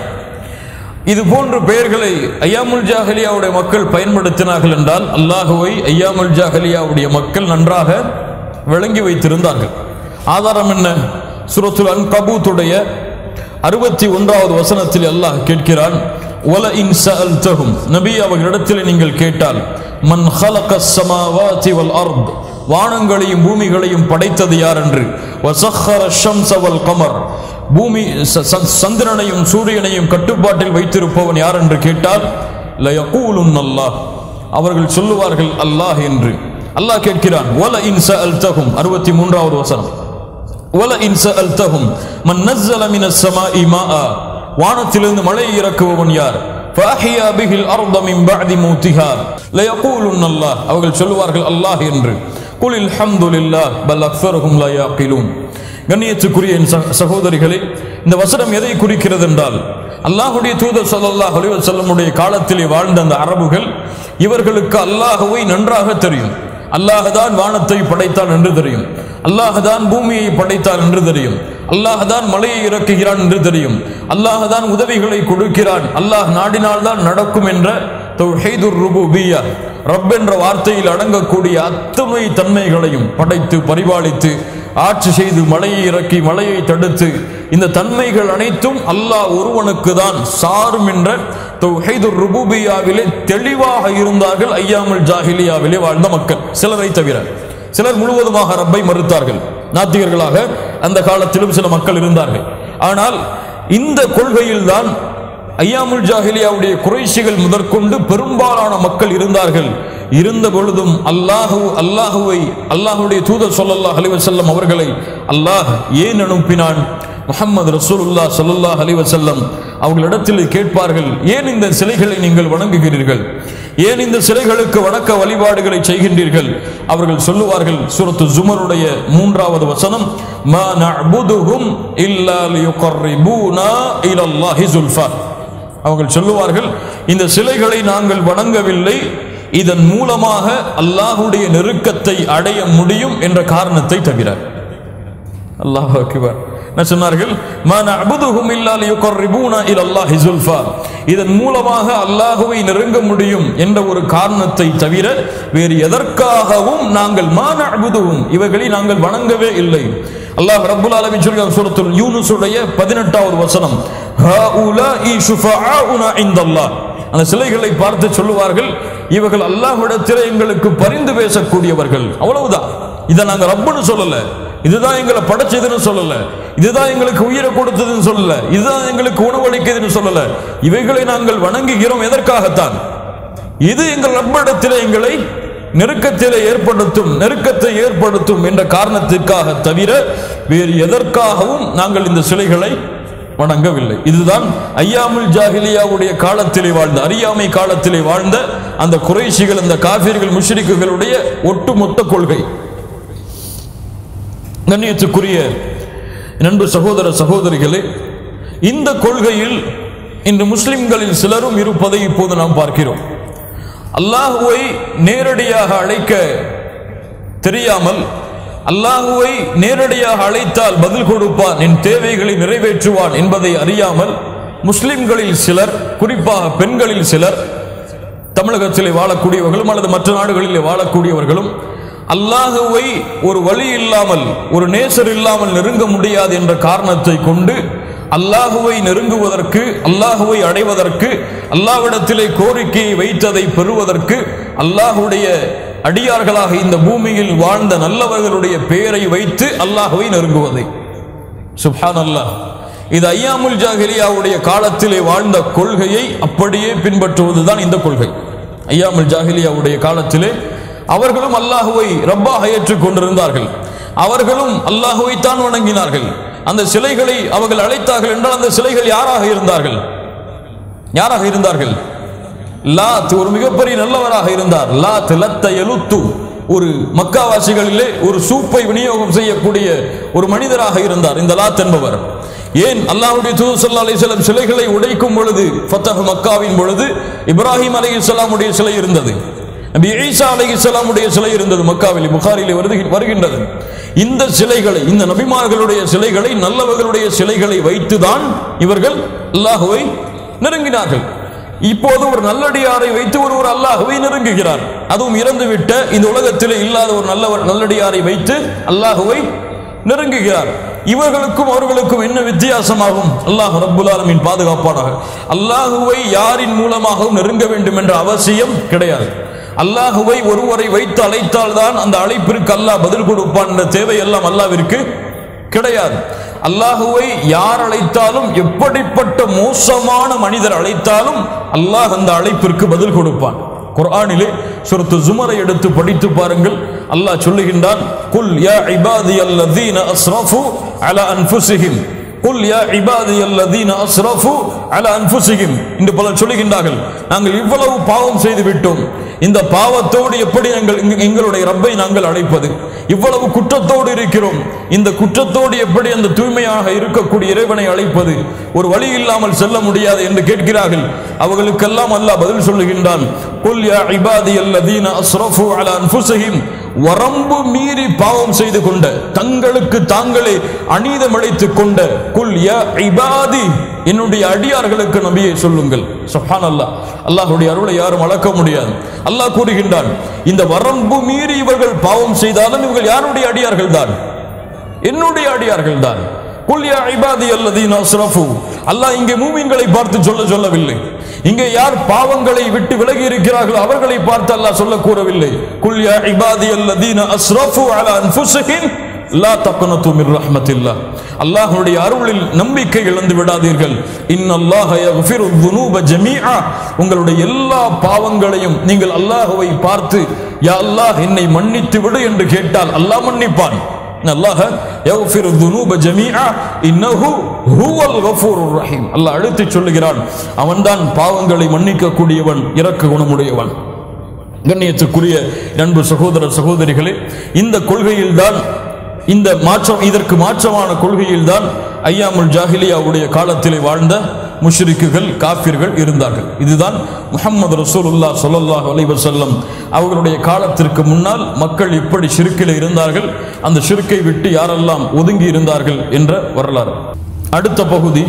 இது போன்ற பெயர்களை ஐயாமுல் ஜாஹிலியாவுடைய மக்கள் பயன்படுத்தினார்கள் என்றால் அல்லாஹுவை ஐயாமுல் ஜாஹிலியாவுடைய மக்கள் நன்றாக விளங்கி வைத்திருந்தார்கள். ஆதாரம் என்ன? சூரத்துல் அன்கபூத்துடைய அறுபத்தி ஒன்றாவது வசனத்தில் அல்லாஹ் கேட்கிறான், வல இன் சஅல்தஹும், நபி அவர்களிடத்தில் நீங்கள் கேட்டால், மன் ஹலகஸ் ஸமாவாதி வல் அர்த், வானங்களையும் பூமிகளையும் படைத்தது யார் என்று, வஸஹர ஷம்ஸ வல் கமர், பூமி சந்திரனையும் சூரியனையும் கட்டுப்பாட்டில் வைத்திருப்பவன் யார் என்று கேட்டால், லயகூலுன் அல்லாஹ், அவர்கள் சொல்லுவார்கள் அல்லாஹ் என்று. அல்லாஹ் கேட்கிறான், வல இன் சஅல்தஹும், அறுபத்தி மூன்றாவது வசனம், வல இன் சஅல்தஹும் மன் நஸல மினஸ் ஸமாஇ மாஆ, வானத்திலிருந்து மழை இறக்குபவன் யார், ஃபஅஹ்யா பிஹில் அர்த மின் பஅதி மௌதிஹா லயகூலுன் அல்லாஹ், அவர்கள் சொல்லுவார்கள் அல்லாஹ் என்று. குலில் ஹம்துலில்லாஹ் பல் அக்ஸருஹும் லா யாகிலூன். கண்ணியத்துக்குரிய சகோதரிகளே, இந்த வசனம் எதை குறிக்கிறது என்றால், அல்லாஹ்வுடைய தூதர் ஸல்லல்லாஹு அலைஹி வஸல்லமுடைய காலத்திலே வாழ்ந்த அந்த அரபுகள், இவர்களுக்கு அல்லாஹ்வை நன்றாக தெரியும். அல்லாஹ் தான் வானத்தை படைத்தான் என்று தெரியும், அல்லாஹ் தான் பூமியை படைத்தான் என்று தெரியும், அல்லாஹ் தான் மலையை இறக்குகிறான் என்று தெரியும், அல்லாஹ் தான் உதவிகளை கொடுக்கிறான், அல்லாஹ் நாடினால் தான் நடக்கும் என்ற தௌஹீதுர் ருபூபிய்யா, ரப் என்ற வார்த்தையில் அடங்கக்கூடிய அத்தனை தன்மைகளையும் படைத்து பரிபாலித்து ஆட்சி செய்து மலையை இறக்கி மலையை தடுத்து, இந்த தன்மைகள் அனைத்தும் அல்லாஹ் ஒருவனுக்கு தான் சாரும் என்ற தௌஹீதுர் ருபூபிய்யாவிலே தெளிவாக இருந்தார்கள் ஐயாமுல் ஜாஹிலியாவிலே வாழ்ந்த மக்கள், சிலரை தவிர. சிலர் முழுவதுமாக ரப்பை மறுத்தார்கள், நாத்திகர்களாக அந்த காலத்திலும் சில மக்கள் இருந்தார்கள். ஆனால் இந்த கொள்கையில் தான் ஐயாமுல் ஜாஹிலியாவுடைய குறைஷிகள் முதற்கொண்டு பெரும்பாலான மக்கள் இருந்தார்கள். இருந்த பொழுதும் அல்லாஹு அல்லாஹுவை அல்லாஹுடைய தூதர் ஸல்லல்லாஹு அலைஹி வஸல்லம் அவர்களை அல்லாஹ் ஏன் அனுப்பினான்? முஹம்மது ரசூலுல்லாஹ் ஸல்லல்லாஹு அலைஹி வஸல்லம் அவர்களிடத்தில் கேட்பார்கள், ஏன் இந்த சிலைகளை நீங்கள் வணங்குகிறீர்கள், ஏன் இந்த சிலைகளுக்கு வணக்க வழிபாடுகளை செய்கின்றீர்கள்? அவர்கள் சொல்லுவார்கள், சூரத்து ஜுமருடைய மூன்றாவது வசனம், மா நஅபுதுஹும் இல்லா லியுகர்ரிபூனா இலல்லாஹி ஸுல்ஃபா. அவர்கள் சொல்லுவார்கள், இந்த சிலைகளை நாங்கள் வணங்கவில்லை, இதன் மூலமாக அல்லாஹ்வுடைய நெருக்கத்தை அடைய முடியும் என்ற காரணத்தை தவிர. அல்லாஹ் அக்பர். என்ன சொன்னார்கள்? மா நஅபுதுஹும் இல்லா லியுகர்ரிபூனா இலல்லாஹி ஸுல்ஃபா, இதன் மூலமாக அல்லாஹ்வை நெருங்க முடியும் என்ற ஒரு காரணத்தை தவிர வேறு எதற்காகவும் நாங்கள் மா நஅபுதுஹும், இவர்களை நாங்கள் வணங்கவே இல்லை. அல்லாஹ் ரப்புல் ஆலமீன் சொல்கிறார் சூரத்துல் யூனுஸுடைய பதினெட்டாவது வசனம், ஹாஉலாஇ ஷுஃபஆஉனா இன்தல்லாஹ், அந்த சிலைகளை பார்த்து சொல்லுவார்கள், இவர்கள் அல்லாஹ்விடத்தில் எங்களுக்கு பரிந்து பேசக்கூடியவர்கள், அவ்வளவுதான். இதை நாங்க ரப்புன்னு சொல்லல, இதுதான் எங்களை படைச்சதுன்னு சொல்லல, இதுதான் எங்களுக்கு உயிரை கொடுத்ததுன்னு சொல்லல, இதுதான் எங்களுக்கு உணவளிக்குதுன்னு சொல்லல, இவைகளை நாங்கள் வணங்குகிறோம் எதற்காகத்தான்? இது எங்கள் ரப்பிடத்தில் எங்களை நெருக்கத்திலே ஏற்படுத்தும் நெருக்கத்தை ஏற்படுத்தும் என்ற காரணத்திற்காக தவிர வேறு எதற்காகவும் நாங்கள் இந்த சிலைகளை வணங்கவில்லை. இதுதான் ஐயாமுல் ஜாஹிலியாவுடைய காலத்திலே வாழ்ந்த, அறியாமை காலத்திலே வாழ்ந்த அந்த குறைஷிகள், அந்த காஃபிர்கள், முஷ்ரிக்குகளுடைய ஒட்டுமொத்த கொள்கை. கண்ணியத்துக்குரிய நண்பு சகோதர சகோதரிகளே, இந்த கொள்கையில் இன்று முஸ்லிம்களில் சிலரும் இருப்பதை இப்போது நாம் பார்க்கிறோம். அல்லாஹுவை நேரடியாக அழைக்க தெரியாமல், அல்லாஹுவை நேரடியாக அழைத்தால் பதில் கொடுப்பான், என் தேவைகளை நிறைவேற்றுவான் என்பதை அறியாமல் முஸ்லிம்களில் சிலர், குறிப்பாக பெண்களில் சிலர், தமிழகத்திலே வாழக்கூடியவர்களும் அல்லது மற்ற நாடுகளிலே வாழக்கூடியவர்களும் அல்லாஹுவை ஒரு வழி இல்லாமல், ஒரு நேசர் இல்லாமல் நெருங்க முடியாது என்ற காரணத்தை கொண்டு அல்லாஹுவை நெருங்குவதற்கு, அல்லாஹுவை அடைவதற்கு, அல்லாஹ்விடத்திலே கோரிக்கையை வைத்ததை பெறுவதற்கு அல்லாஹுடைய அடியார்களாக இந்த பூமியில் வாழ்ந்த நல்லவர்களுடைய பெயரை வைத்து அல்லாஹுவை நெருங்குவதை. சுப்ஹானல்லாஹ். இது ஐயாமுல் ஜாஹிலியாவுடைய காலத்திலே வாழ்ந்த கொள்கையை அப்படியே பின்பற்றுவதுதான் இந்த கொள்கை. ஐயாமுல் ஜாஹிலியாவுடைய காலத்திலே அவர்களும் அல்லாஹுவை ரப்பாக ஏற்றுக் கொண்டிருந்தார்கள். அவர்களும் அல்லாஹுவை தான் வணங்கினார்கள். அந்த சிலைகளை அவர்கள் அழைத்தார்கள் என்றால் அந்த சிலைகள் யாராக இருந்தார்கள்? யாராக இருந்தார்கள்? லாத் ஒரு மிகப்பெரிய நல்லவராக இருந்தார். லாத் லத்த யலுத்து, ஒரு மக்காவாசிகளிலே ஒரு சூப்பை விநியோகம் செய்யக்கூடிய ஒரு மனிதராக இருந்தார் இந்த லாத் என்பவர். ஏன் அல்லாஹ்வுடைய தூதர் ஸல்லல்லாஹு அலைஹி வஸல்லம் சிலைகளை உடைக்கும் பொழுது, ஃபத்ஹ் மக்காவின் பொழுது இப்ராஹிம் அலைஹிஸ்ஸலாமுடைய சிலை இருந்தது, நபி ஈசா அலைஹிஸ்ஸலாமுடைய சிலை இருந்தது. மக்காவில் புகாரிலே வருகின்றது. இந்த சிலைகளை, இந்த நபிமார்களுடைய சிலைகளை, நல்லவர்களுடைய சிலைகளை வைத்துதான் இவர்கள் அல்லாஹுவை நெருங்கினார்கள். இப்போது ஒரு நல்லடியாரை வைத்து ஒருவர் அல்லாஹுவை நெருங்குகிறார். அதுவும் இறந்துவிட்ட இந்த உலகத்திலே இல்லாத ஒரு நல்லவர் நல்லடியாரை வைத்து அல்லாஹுவை நெருங்குகிறார். இவர்களுக்கும் அவர்களுக்கும் என்ன வித்தியாசமாகும்? அல்லாஹ் ரப்புல் ஆலமீன் பாதுகாப்பானாக. அல்லாஹுவை யாரின் மூலமாகவும் நெருங்க வேண்டும் என்ற அவசியம் கிடையாது. அல்லாஹுவை ஒருவரை வைத்து அழைத்தால் தான் அந்த அழைப்பிற்கு அல்லாஹ் பதில் கொடுப்பான் என்ற தேவை எல்லாம் அல்லாஹ்விற்கு கிடையாது. அல்லாஹுவை யார் அழைத்தாலும், எப்படிப்பட்ட மோசமான மனிதர் அழைத்தாலும் அல்லாஹ் அந்த அழைப்பிற்கு பதில் கொடுப்பான். குர்ஆனிலே சூரத்து ஜுமரை எடுத்து படித்து பாருங்கள். அல்லாஹ் சொல்லுகின்றான், குல் யா இபாதியல்லதீன அஸ்ரஃபு அலா அன்ஃபுஸிஹிம், குல் யா இபாதியல்லதீன அஸ்ரஃபு அலா அன்ஃபுஸிஹிம் என்று பலர் சொல்லுகின்றார்கள். நாங்கள் இவ்வளவு பாவம் செய்து விட்டோம், இந்த பாவத்தோடு எப்படி எங்கள் எங்களுடைய ரப்பை நாங்கள் அழைப்பது? இவ்வளவு குற்றத்தோடு இருக்கிறோம், இந்த குற்றத்தோடு எப்படி அந்த தூய்மையாக இருக்கக்கூடிய இறைவனை அழைப்பது? ஒரு வழி இல்லாமல் செல்ல முடியாது என்று கேட்கிறார்கள். அவர்களுக்கெல்லாம் அல்லாஹ் பதில் சொல்லுகின்றான், குல் யா இபாதியல்லதீன அஸ்ரஃபு அலா அன்ஃபுஸிஹிம், வரம்பு மீறி பாவம் செய்து கொண்ட, தங்களுக்கு தாங்களே அநீதம் இழைத்துக் கொண்ட, குல் யா இபாதி, என்னுடைய அடியார்களுக்கு நபியை சொல்லுங்கள். சுப்ஹானல்லாஹ். அல்லாஹ்வுடைய அருளை யாரும் அளக்க முடியாது. அல்லாஹ் கூறுகின்றான், இந்த வரம்பு மீறி இவர்கள் பாவம் செய்தாலும் இவர்கள் யாருடைய அடியார்கள் தான்? என்னுடைய அடியார்கள் தான். குல் யா இபாதியல்லதீன அஸ்ரஃபு. அல்லாஹ் இங்கே மூமின்களை பார்த்து சொல்ல சொல்லவில்லை. இங்கே யார் பாவங்களை விட்டு விலகி இருக்கிறார்கள் அவர்களை பார்த்து அல்லாஹ் சொல்ல கூறவில்லை. குல் யா இபாதியல்லதீன அஸ்ரஃபு அலா அன்ஃபுஸிஹிம் லா தக்னது மிர் ரஹ்மத்தில்லாஹ். அல்லாஹ்வுடைய அருளில் நம்பிக்கை இழந்து விடாதீர்கள். இன்னல்லாஹ யக்ஃபிரு ذுனூப ஜமீஆ. உங்களுடைய எல்லா பாவங்களையும் நீங்கள் அல்லாஹ்வை பார்த்து யா அல்லாஹ் என்னை மன்னித்து விடு என்று கேட்டால் அல்லாஹ் மன்னிப்பான். அல்லாஹ் யக்ஃபிரு ذுனூப ஜமீஆ இன்னஹு ஹுவல் கஃபூருர் ரஹீம். அல்லாஹ் அழுத்தி சொல்லுகிறான், அவன்தான் பாவங்களை மன்னிக்க கூடியவன், இரக்க குணமுடையவன். கண்ணியத்துக்குரிய அன்பு சகோதர சகோதரிகளே, இந்த கொள்கையில்தான், இந்த மாற்றம், இதற்கு மாற்றமான கொள்கையில்தான் ஐயாமுல் ஜாஹிலியாவுடைய காலத்திலே வாழ்ந்த முஷ்ரிக்குகள், காஃபிர்கள் இருந்தார்கள். இதுதான் முஹம்மது ரசூலுல்லாஹ் ஸல்லல்லாஹு அலைஹி வஸல்லம் அவர்களுடைய காலத்திற்கு முன்னால் மக்கள் எப்படி ஷிர்கிலே இருந்தார்கள், அந்த ஷிர்கை விட்டு யாரெல்லாம் ஒதுங்கி இருந்தார்கள் என்ற வரலாறு. அடுத்த பகுதி,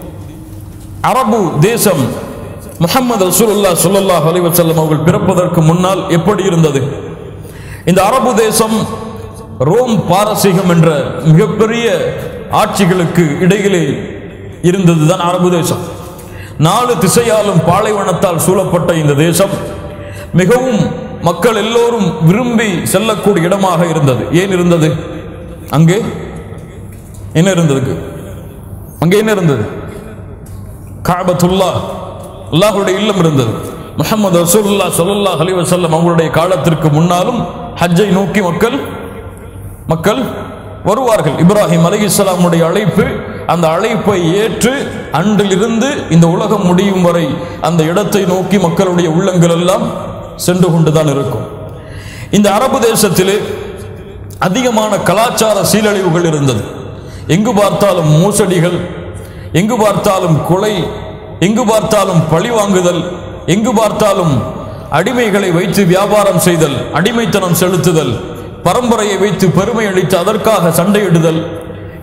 அரபு தேசம் முஹம்மது ரசூலுல்லாஹ் ஸல்லல்லாஹு அலைஹி வஸல்லம் அவர்கள் பிறப்பதற்கு முன்னால் எப்படி இருந்தது? இந்த அரபு தேசம் ரோம் பாரசீகம் என்ற மிகப்பெரிய ஆட்சிகளுக்கு இடையிலே இருந்ததுதான் அரபு தேசம். நாலு திசையாலும் பாலைவனத்தால் சூழப்பட்ட இந்த தேசம் மிகவும் மக்கள் எல்லோரும் விரும்பி செல்லக்கூடிய இடமாக இருந்தது. ஏன் இருந்தது? அங்கே என்ன இருந்தது? அங்கே என்ன இருந்தது? கஅபத்துல்லாஹ், அல்லாஹ்வுடைய இல்லம் இருந்தது. முஹம்மது ரசூலுல்லாஹ் ஸல்லல்லாஹு அலைஹி வஸல்லம் அவங்களுடைய காலத்திற்கு முன்னாலும் ஹஜ்ஜை நோக்கி மக்கள் மக்கள் வருவார்கள். இப்ராஹிம் அலைஹிஸ்ஸலாமுடைய அழைப்பு, அந்த அழைப்பை ஏற்று அன்றிலிருந்து இந்த உலகம் முடியும் வரை அந்த இடத்தை நோக்கி மக்களுடைய உள்ளங்கள் எல்லாம் சென்று கொண்டுதான் இருக்கும். இந்த அரபு தேசத்திலே அதிகமான கலாச்சார சீரழிவுகள் இருந்தது. எங்கு பார்த்தாலும் மோசடிகள், எங்கு பார்த்தாலும் கொலை, எங்கு பார்த்தாலும் பழிவாங்குதல், எங்கு பார்த்தாலும் அடிமைகளை வைத்து வியாபாரம் செய்தல், அடிமைத்தனம் செலுத்துதல், பரம்பரையை வைத்து பெருமை அளித்து அதற்காக சண்டையிடுதல்,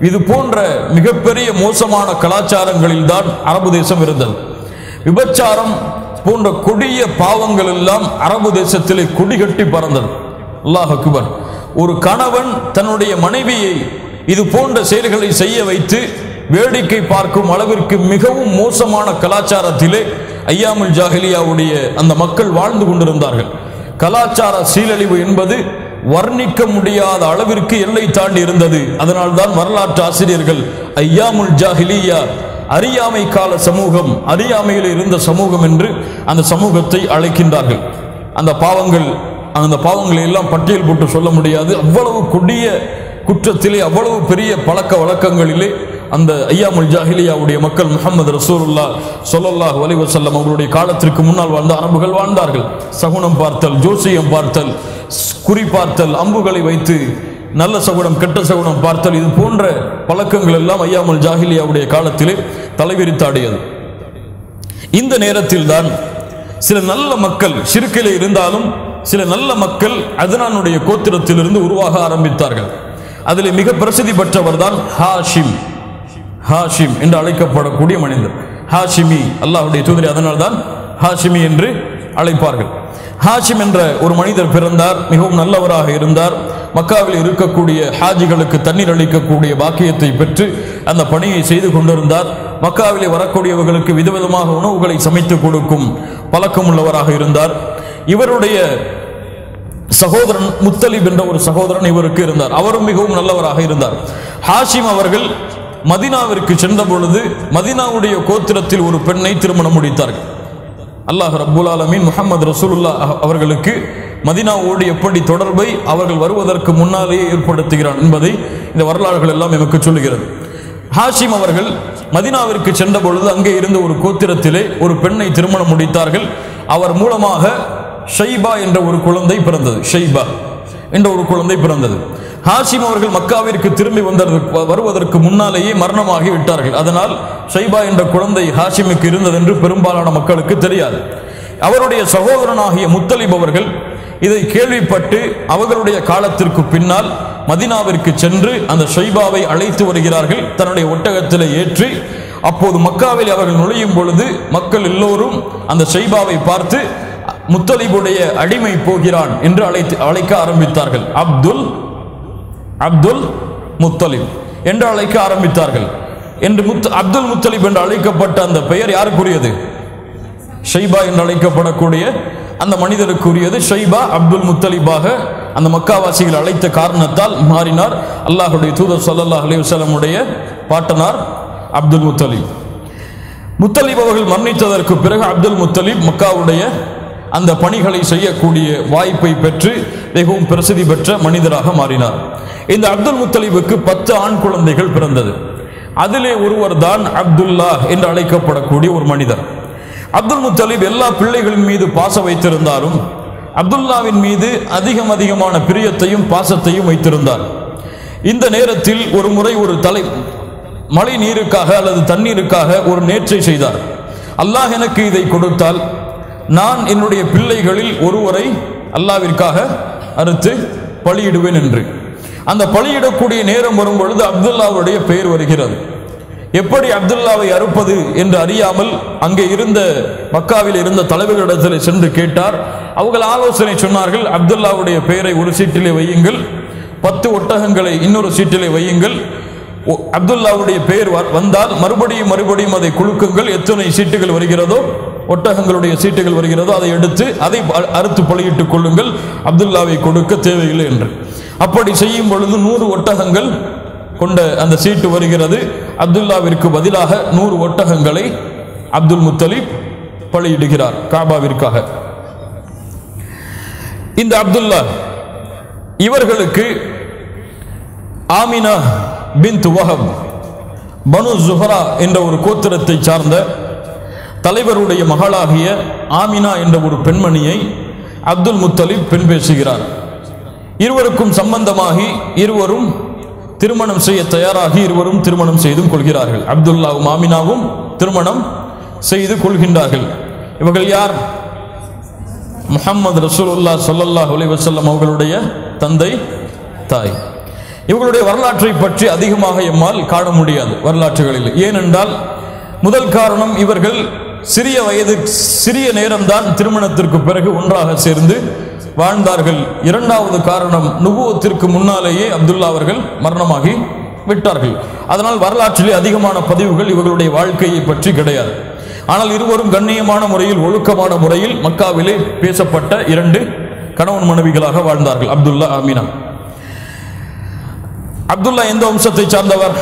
இது போன்ற மிகப்பெரிய மோசமான கலாச்சாரங்களில் தான் அரபு தேசம் இருந்தது. விபச்சாரம் போன்ற கொடிய பாவங்கள் எல்லாம் அரபு தேசத்திலே கொடிகட்டி பறந்தது. அல்லாஹ் அக்பர். ஒரு கணவன் தன்னுடைய மனைவியை இது போன்ற செயல்களை செய்ய வைத்து வேடிக்கை பார்க்கும் அளவிற்கு மிகவும் மோசமான கலாச்சாரத்திலே ஐயாமுல் ஜாஹிலியாவுடைய அந்த மக்கள் வாழ்ந்து கொண்டிருந்தார்கள். கலாச்சார சீரழிவு என்பது வர்ணிக்க முடியாத அளவிற்கு எல்லை தாண்டி இருந்தது. அதனால்தான் வரலாற்று ஆசிரியர்கள் ஐயாமுல் ஜாஹிலியா, அறியாமை கால சமூகம், அறியாமையில் இருந்த சமூகம் என்று அந்த சமூகத்தை அழைக்கின்றார்கள். அந்த பாவங்கள் அந்த பாவங்களை எல்லாம் பட்டியல் போட்டு சொல்ல முடியாது. அவ்வளவு கொடிய குற்றத்திலே, அவ்வளவு பெரிய பழக்க வழக்கங்களிலே அந்த ஐயாமுல் ஜாஹிலியாவுடைய மக்கள் முஹம்மது ரசூலுல்லாஹ் ஸல்லல்லாஹு அலைஹி வஸல்லம் அவருடைய காலத்திற்கு முன்னால் வாழ்ந்த அரபுகள் வாழ்ந்தார்கள். சகுனம் பார்த்தல், ஜோசியம் பார்த்தல், குறி பார்த்தல், அம்புகளை வைத்து நல்ல சகுனம் கெட்ட சகுனம் பார்த்தல், இது போன்ற பழக்கங்கள் எல்லாம் ஐயாமுல் ஜாஹிலியாவுடைய காலத்திலே தலைவிரித்தாடியது. இந்த நேரத்தில் தான் சில நல்ல மக்கள், ஷிர்கிலே இருந்தாலும் சில நல்ல மக்கள் அத்னானுடைய கோத்திரத்திலிருந்து உருவாக ஆரம்பித்தார்கள். அதில் மிக பிரசித்தி பெற்றவர் தான் ஹாஷிம். ஹாஷிம் என்று அழைக்கப்படக்கூடிய மனிதர் ஹாஷிமி. அல்லாஹ்வுடைய தூதரை அதனால் தான் ஹாஷிமி என்று அழைப்பார்கள். ஹாஷிம் என்ற ஒரு மனிதர் பிறந்தார். மிகவும் நல்லவராக இருந்தார். மக்காவில் இருக்கக்கூடிய ஹாஜிகளுக்கு தண்ணீர் அளிக்கக்கூடிய பாக்கியத்தை பெற்று அந்த பணியை செய்து கொண்டிருந்தார். மக்காவிலே வரக்கூடியவர்களுக்கு விதவிதமாக உணவுகளை சமைத்து கொடுக்கும் பழக்கம் உள்ளவராக இருந்தார். இவருடைய சகோதரன் முத்தலிப் என்ற ஒரு சகோதரன் இவருக்கு இருந்தார். அவரும் மிகவும் நல்லவராக இருந்தார். ஹாஷிம் அவர்கள் மதீனாவிற்கு சென்ற பொழுது மதீனாவுடைய கோத்திரத்தில் ஒரு பெண்ணை திருமணம் முடித்தார்கள். அல்லாஹ் ரப்புல் ஆலமீன் முஹம்மது ரசூலுல்லாஹ் அவர்களுக்கு மதீனாவோடு எப்படி தொடர்பை அவர்கள் வருவதற்கு முன்னாலேயே ஏற்படுத்துகிறான் என்பதை இந்த வரலாறுகள் எல்லாம் நமக்கு சொல்லுகிறது. ஹாஷிம் அவர்கள் மதீனாவிற்கு சென்ற பொழுது அங்கே இருந்த ஒரு கோத்திரத்திலே ஒரு பெண்ணை திருமணம் முடித்தார்கள். அவர் மூலமாக ஷைபா என்ற ஒரு குழந்தை பிறந்தது. ஷைபா என்ற ஒரு குழந்தை பிறந்தது. ஹாஷிம் அவர்கள் மக்காவிற்கு திரும்பி வந்ததற்கு வருவதற்கு முன்னாலேயே மரணமாகி விட்டார்கள். அதனால் ஷைபா என்ற குழந்தை ஹாஷிமுக்கு இருந்தது என்று பெரும்பாலான மக்களுக்கு தெரியாது. அவருடைய சகோதரனாகிய முத்தலிப் அவர்கள் இதை கேள்விப்பட்டு அவர்களுடைய காலத்திற்கு பின்னால் மதீனாவிற்கு சென்று அந்த ஷைபாவை அழைத்து வருகிறார்கள் தன்னுடைய ஒட்டகத்திலே ஏற்றி. அப்போது மக்காவில் அவர்கள் நுழையும் பொழுது மக்கள் எல்லோரும் அந்த ஷைபாவை பார்த்து முத்தலிபுடைய அடிமை போகிறான் என்று அழைத்து அழைக்க ஆரம்பித்தார்கள். அப்துல் அப்துல் முத்தலிப் என்று அழைக்க ஆரம்பித்தார்கள். என்று முத் அப்துல் முத்தலிப் என்று அழைக்கப்பட்ட அந்த பெயர் யாருக்குரியது? ஷைபா என்று அழைக்கப்படக்கூடிய அந்த மனிதருக்குரியது. ஷைபா அப்துல் முத்தலிபாக அந்த மக்காவாசிகள் அழைத்த காரணத்தால் மாறினார். அல்லாஹ்வுடைய தூதர் ஸல்லல்லாஹு அலைஹி வஸல்லம் உடைய பாட்டனார் அப்துல் முத்தலிப். முத்தலிப் அவர்கள் மரணித்ததற்கு பிறகு அப்துல் முத்தலிப் மக்காவுடைய அந்த பணிகளை செய்யக்கூடிய வாய்ப்பை பெற்று மிகவும் பிரசித்தி பெற்ற மனிதராக மாறினார். இந்த அப்துல் முத்தலிபுக்கு பத்து ஆண் குழந்தைகள் பிறந்தது. அதிலே ஒருவர் தான் அப்துல்லா என்று அழைக்கப்படக்கூடிய ஒரு மனிதர். அப்துல் முத்தலிப் எல்லா பிள்ளைகளின் மீது பாசம் வைத்திருந்தாலும் அப்துல்லாவின் மீது அதிகம் அதிகமான பிரியத்தையும் பாசத்தையும் வைத்திருந்தார். இந்த நேரத்தில் ஒரு முறை ஒரு தலை மழை நீருக்காக அல்லது தண்ணீருக்காக ஒரு நேர்ச்சை செய்தார். அல்லாஹ் எனக்கு இதை கொடுத்தால் நான் என்னுடைய பிள்ளைகளில் ஒருவரை அல்லாவிற்காக அறுத்து பலியிடுவேன் என்று. அந்த பலியிடக்கூடிய நேரம் வரும் பொழுது அப்துல்லாவுடைய பெயர் வருகிறது. எப்படி அப்துல்லாவை அறுப்பது என்று அறியாமல் அங்கே இருந்த மக்காவில் இருந்த தலைவர்களிடத்தில் சென்று கேட்டார். அவர்கள் ஆலோசனை சொன்னார்கள். அப்துல்லாவுடைய பெயரை ஒரு சீட்டிலே வையுங்கள், பத்து ஒட்டகங்களை இன்னொரு சீட்டிலே வையுங்கள். அப்துல்லாவுடைய பெயர் வந்தால் மறுபடியும் மறுபடியும் அதை குலுக்குங்கள். எத்தனை சீட்டுகள் வருகிறதோ, ஒட்டகங்களுடைய சீட்டுகள் வருகிறதோ அதை எடுத்து அதை அறுத்து பலியிட்டுக் கொள்ளுங்கள், அப்துல்லாவை கொடுக்க தேவையில்லை என்று. அப்படி செய்யும் பொழுது நூறு ஒட்டகங்கள் கொண்ட அந்த சீட்டு வருகிறது. அப்துல்லாவிற்கு பதிலாக நூறு ஒட்டகங்களை அப்துல் முத்தலிப் பலியிடுகிறார் காபாவிற்காக. இந்த அப்துல்லா இவர்களுக்கு ஆமினா பின்த் வஹப் பனு ஜுஹரா என்ற ஒரு கோத்திரத்தை சார்ந்த தலைவருடைய மகளாகிய ஆமினா என்ற ஒரு பெண்மணியை அப்துல் முத்தலிப் பெண் பேசுகிறார். இருவருக்கும் சம்பந்தமாகி இருவரும் திருமணம் செய்ய தயாராகி இருவரும் திருமணம் செய்து கொள்கிறார்கள். அப்துல்லாவும் ஆமினாவும் திருமணம் செய்து கொள்கின்றார்கள். இவர்கள் யார்? முஹம்மது ரசூலுல்லாஹ் ஸல்லல்லாஹு அலைஹி வஸல்லம் அவர்களுடைய தந்தை தாய். இவர்களுடைய வரலாற்றை பற்றி அதிகமாக எம்மால் காண முடியாது வரலாற்றுகளில். ஏனென்றால் முதல் காரணம், இவர்கள் சிறிய வயது சிறிய நேரம்தான் திருமணத்திற்கு பிறகு ஒன்றாக சேர்ந்து வாழ்ந்தார்கள். இரண்டாவது காரணம், நுபுவத்திற்கு முன்னாலேயே அப்துல்லா அவர்கள் மரணமாகி விட்டார்கள். அதனால் வரலாற்றிலே அதிகமான பதிவுகள் இவர்களுடைய வாழ்க்கையை பற்றி கிடையாது. ஆனால் இருவரும் கண்ணியமான முறையில், ஒழுக்கமான முறையில் மக்காவிலே பேசப்பட்ட இரண்டு கணவன் மனைவிகளாக வாழ்ந்தார்கள், அப்துல்லா, ஆமினா. அப்துல்லா எந்த வம்சத்தை சார்ந்தவர்?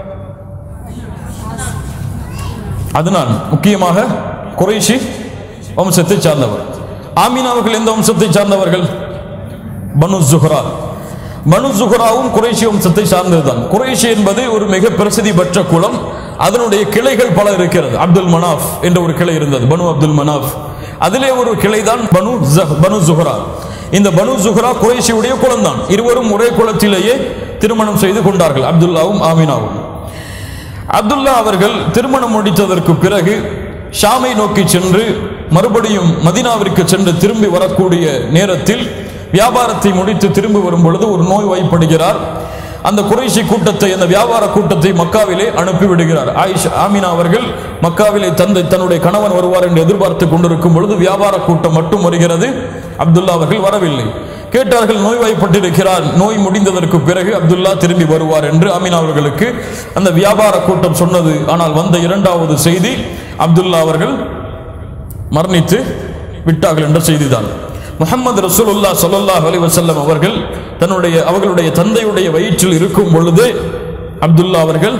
அதுதான் முக்கியமாக குறைஷி வம்சத்தை சார்ந்தவர். ஆமினா அவர்கள் எந்த வம்சத்தை சார்ந்தவர்கள்? பனு ஜுஹ்ரா. பனு ஜுஹ்ராவும் குறைஷி வம்சத்தை சார்ந்ததுதான். குறைஷி என்பது ஒரு மிக பிரசித்தி பெற்ற குலம். அதனுடைய கிளைகள் பல இருக்கிறது. அப்துல் மனாஃப் என்ற ஒரு கிளை இருந்தது, பனு அப்துல் மனாஃப். அதிலே ஒரு கிளை தான் பனு பனு ஜுஹ்ரா. இந்த பனு ஜுஹ்ரா குறைஷியுடைய குலம் தான். இருவரும் ஒரே குலத்திலேயே திருமணம் செய்து கொண்டார்கள், அப்துல்லாவும் ஆமினாவும். அப்துல்லா அவர்கள் திருமணம் முடித்ததற்கு பிறகு ஷாமை நோக்கி சென்று மறுபடியும் மதீனாவிற்கு சென்று திரும்பி வரக்கூடிய நேரத்தில் வியாபாரத்தை முடித்து திரும்பி வரும் பொழுது ஒரு நோய் வாய்ப்படுகிறார். அந்த குறைஷி கூட்டத்தை, அந்த வியாபார கூட்டத்தை மக்காவிலே அனுப்பி விடுகிறார். ஆயிஷா ஆமினா அவர்கள் மக்காவிலே தந்தை தன்னுடைய கணவன் வருவார் என்று எதிர்பார்த்து கொண்டிருக்கும் பொழுது வியாபார கூட்டம் மட்டும் வருகிறது, அப்துல்லா அவர்கள் வரவில்லை. கேட்டார்கள், நோய்வாய்ப்பட்டிருக்கிறார், நோய் முடிந்ததற்கு பிறகு அப்துல்லா திரும்பி வருவார் என்று ஆமினா அவர்களுக்கு அந்த வியாபார கூட்டம் சொன்னது. ஆனால் வந்த இரண்டாவது செய்தி, அப்துல்லா அவர்கள் மரணித்து விட்டார்கள் என்ற செய்திதான். முஹம்மது ரசூலுல்லாஹ் ஸல்லல்லாஹு அலைஹி வஸல்லம் அவர்கள் தன்னுடைய அவர்களுடைய தந்தையுடைய வயிற்றில் இருக்கும் பொழுது அப்துல்லா அவர்கள்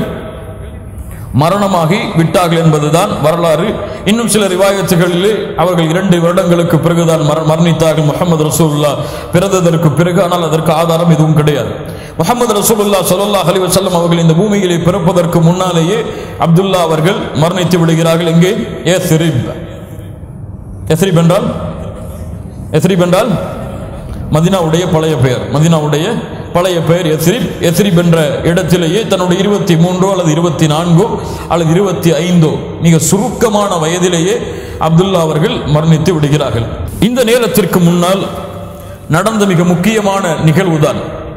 மரணமாகி விட்டார்கள் என்பதுதான் வரலாறு. இன்னும் சில ரிவாயத்துகளிலே அவர்கள் இரண்டு வருடங்களுக்கு பிறகுதான் மரணித்தார்கள் முஹம்மது ரசூலுல்லாஹ் பிறந்ததற்கு பிறகு. ஆனால் அதற்கு ஆதாரம் எதுவும் கிடையாது. முஹம்மது ரசூலுல்லாஹ் ஸல்லல்லாஹு அலைஹி வஸல்லம் அவர்கள் இந்த பூமியிலே பிறப்பதற்கு முன்னாலேயே அப்துல்லா அவர்கள் மரணித்து விடுகிறார்கள். எங்கே? யஸ்ரிப். யஸ்ரிப் என்றால் யஸ்ரிப் என்றால் மதீனாவுடைய பழைய பெயர். மதீனாவுடைய பழைய பெயர் யஸ்ரிப். யஸ்ரிப் என்ற இடத்திலேயே தன்னுடைய இருபத்தி மூன்றோ அல்லது இருபத்தி நான்கோ அல்லது இருபத்தி ஐந்தோ மிக சுருக்கமான வயதிலேயே அப்துல்லா அவர்கள் மரணித்து விடுகிறார்கள். இந்த நேரத்திற்கு முன்னால் நடந்த மிக முக்கியமான நிகழ்வுதான்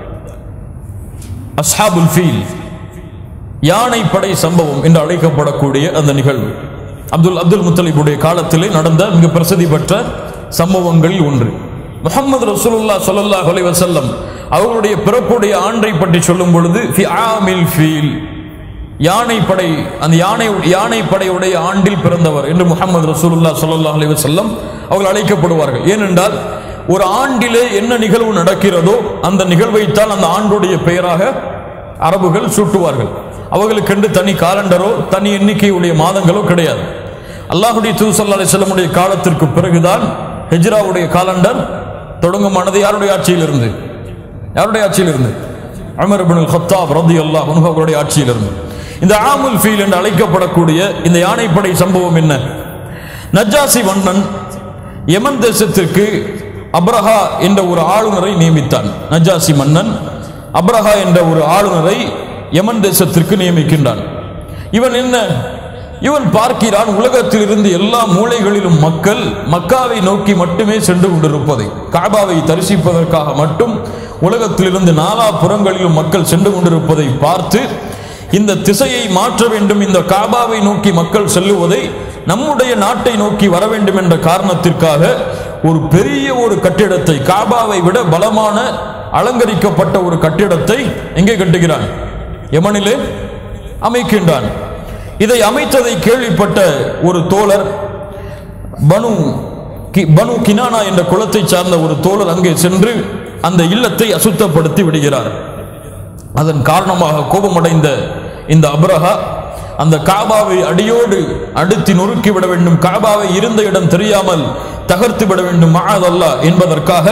அஸ்ஹாபுல் ஃபீல், யானை படை சம்பவம் என்று அழைக்கப்படக்கூடிய அந்த நிகழ்வு. அப்துல் அப்துல் முத்தலிபுடைய காலத்திலே நடந்த மிக பிரசித்தி பெற்ற சம்பவங்களில் ஒன்று. முஹம்மது ரசூலுல்லாஹ் ஸல்லல்லாஹு அலைஹி வஸல்லம் அவர்களுடைய பிறப்புடைய ஆண்டை பற்றி சொல்லும் பொழுது ஃபி ஆமில் ஃபீல், யானை படை, அந்த யானை யானை படையுடைய ஆண்டில் பிறந்தவர் என்று முஹம்மது ரசூலுல்லாஹ் ஸல்லல்லாஹு அலைஹி வஸல்லம் அவர்கள் அழைக்கப்படுவார்கள். ஏனென்றால் ஒரு ஆண்டிலே என்ன நிகழ்வு நடக்கிறதோ அந்த நிகழ்வைத்தான் அந்த ஆண்டுடைய பெயராக அரபுகள் சூட்டுவார்கள். அவர்களுக்கென்று தனி காலண்டரோ தனி எண்ணிக்கையுடைய மாதங்களோ கிடையாது. அல்லாஹ்வுடைய தூதர் ஸல்லல்லாஹு அலைஹி வஸல்லமுடைய காலத்திற்கு பிறகுதான் ஹிஜ்ராவுடைய காலண்டர் தொடங்கமானது. யாருடைய ஆட்சியிலிருந்து? யாருடைய ஆட்சியிலிருந்து? உமர் இப்னுல் கத்தாப் ரலியல்லாஹு அன்ஹு அவருடைய ஆட்சியிலிருந்து. இந்த ஆமுல் ஃபீல் என்று அழைக்கப்படக்கூடிய இந்த யானைப்படை சம்பவம் என்ன? நஜ்ஜாசி மன்னன் யமன் தேசத்திற்கு அப்ரஹா என்ற ஒரு ஆளுநரை நியமித்தான். நஜ்ஜாசி மன்னன் அப்ரஹா என்ற ஒரு ஆளுநரை யமன் தேசத்திற்கு நியமிக்கின்றான். இவன் என்ன? இவன் பார்க்கிறான், உலகத்தில் இருந்து எல்லா மூலைகளிலும் மக்கள் மக்காவை நோக்கி மட்டுமே சென்று கொண்டிருப்பதை, காபாவை தரிசிப்பதற்காக மட்டும் உலகத்திலிருந்து நாலா புறங்களிலும் மக்கள் சென்று கொண்டிருப்பதை பார்த்து இந்த திசையை மாற்ற வேண்டும், இந்த காபாவை நோக்கி மக்கள் செல்லுவதை நம்முடைய நாட்டை நோக்கி வர வேண்டும் என்ற காரணத்திற்காக ஒரு பெரிய ஒரு கட்டிடத்தை, காபாவை விட பலமான அலங்கரிக்கப்பட்ட ஒரு கட்டிடத்தை எங்கே கட்டுகிறான்? யமனிலே அமைக்கின்றான். இதை அமைத்ததை கேள்விப்பட்ட ஒரு தோழர், பனு பனு கினானா என்ற குலத்தை சார்ந்த ஒரு தோழர் அங்கே சென்று அந்த இல்லத்தை அசுத்தப்படுத்தி விடுகிறார். அதன் காரணமாக கோபமடைந்த இந்த அப்ரஹா அந்த காபாவை அடியோடு அடித்து நொறுக்கி விட வேண்டும், காபாவை இருந்த இடம் தெரியாமல் தகர்த்து விட வேண்டும் மஅதல்லா என்பதற்காக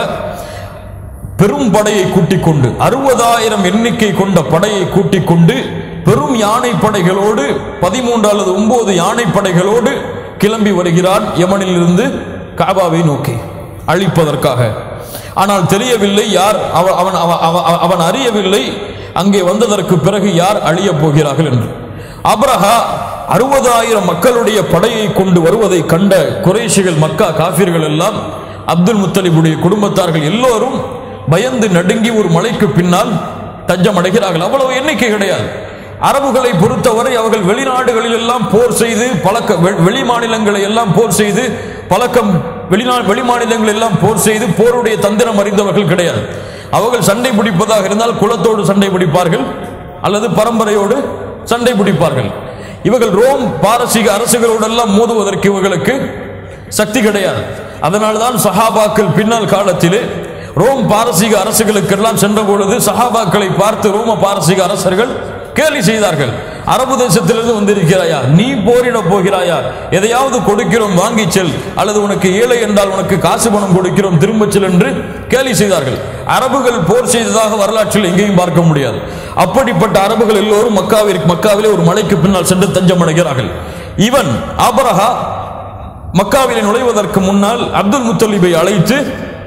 பெரும் படையை கூட்டிக் கொண்டு, அறுபதாயிரம் எண்ணிக்கை கொண்ட படையை கூட்டிக் கொண்டு பெரும் யானை படைகளோடு, பதிமூன்று அல்லது ஒன்பது யானை படைகளோடு கிளம்பி வருகிறான் யமனில் இருந்து காபாவை நோக்கி அழிப்பதற்காக. ஆனால் தெரியவில்லை யார், அவன் அவன் அறியவில்லை அங்கே வந்ததற்கு பிறகு யார் அழிய போகிறார்கள் என்று. அப்ரஹா அறுபதாயிரம் மக்களுடைய படையை கொண்டு வருவதை கண்ட குறைஷிகள், மக்கா காஃபிர்கள் எல்லாம், அப்துல் முத்தலிபுடைய குடும்பத்தார்கள் எல்லோரும் பயந்து நடுங்கி ஒரு மலைக்கு பின்னால் தஞ்சம் அடைகிறார்கள். அவ்வளவு எண்ணிக்கை கிடையாது. அரபுகளை பொறுத்தவரை அவர்கள் வெளிநாடுகளில் எல்லாம் போர் செய்து பழக்க வெளி மாநிலங்களை எல்லாம் போர் செய்து பழக்கம் வெளிநா வெளி மாநிலங்கள் எல்லாம் போர் செய்து போருடைய தந்திரம் அறிந்தவர்கள் கிடையாது. அவர்கள் சண்டை பிடிப்பதாக இருந்தால் குலத்தோடு சண்டை பிடிப்பார்கள் அல்லது பரம்பரையோடு சண்டை பிடிப்பார்கள். இவர்கள் ரோம் பாரசீக அரசுகளோடு எல்லாம் மோதுவதற்கு இவர்களுக்கு சக்தி கிடையாது. அதனால்தான் சஹாபாக்கள் பின்னால் காலத்திலே ரோம் பாரசீக அரசுகளுக்கெல்லாம் சென்ற பொழுது சஹாபாக்களை பார்த்து ரோம பாரசீக அரசர்கள் கேலி செய்தார்கள். அரபு தேசத்திலிருந்து வந்திருக்கிறாயா, நீ போரிட போகிறாயா, எதையாவது கொடுக்கிறோம் வாங்கி செல், அல்லது உனக்கு ஏழை என்றால் உனக்கு காசு பணம் கொடுக்கிறோம் திரும்ப செல் என்று கேலி செய்தார்கள். அரபுகள் போர் செய்ததாக வரலாற்றில் எங்கேயும் பார்க்க முடியாது. அப்படிப்பட்ட அரபுகள் எல்லோரும் மக்காவிற்கு மக்காவிலே ஒரு மலைக்கு பின்னால் சென்று தஞ்சம் அடைகிறார்கள். இவன் அபரஹா மக்காவிலே நுழைவதற்கு முன்னால் அப்துல் முத்தலிபை அழைத்து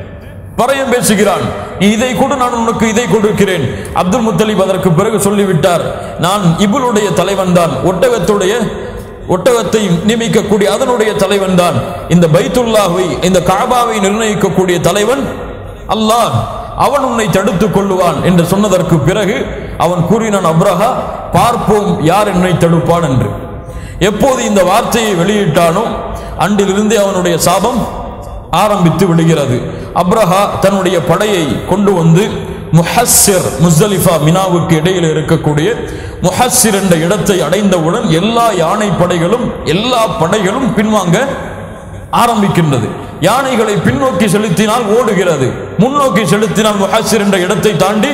பறையம் பேசுகிறான். நீ இதை கொடு, நான் உனக்கு இதை கொடுக்கிறேன். அப்துல் முத்தலிப் அதற்கு பிறகு சொல்லிவிட்டார், நான் இபுலுடைய தலைவன் தான், ஒட்டகத்துடைய ஒட்டகத்தை நியமிக்கக்கூடிய அதனுடைய தலைவன் தான், இந்த பைத்துல்லாவை இந்த காபாவை நிர்ணயிக்கக்கூடிய தலைவன் அல்லாஹ், அவன் உன்னை தடுத்துக் கொள்ளுவான் என்று சொன்னதற்கு பிறகு அவன் கூறினான், அப்ரஹா பார்ப்போம் யார் என்னை தடுப்பான் என்று. எப்போது இந்த வார்த்தையை வெளியிட்டானோ அன்றிலிருந்தே அவனுடைய சாபம் ஆரம்பித்து விடுகிறது. அப்ரஹா தன்னுடைய படையை கொண்டு வந்து முஹஸ்ஸிர் முஸ்தலிஃபா மினாவுக்கு இடையில் இருக்கக்கூடிய முஹஸ்ஸிர் என்ற இடத்தை அடைந்தவுடன் எல்லா யானை படைகளும் எல்லா படைகளும் பின்வாங்க ஆரம்பிக்கின்றது. யானைகளை பின்னோக்கி செலுத்தினால் ஓடுகிறது, முன்னோக்கி செலுத்தினால் முஹஸ்ஸிர் என்ற இடத்தை தாண்டி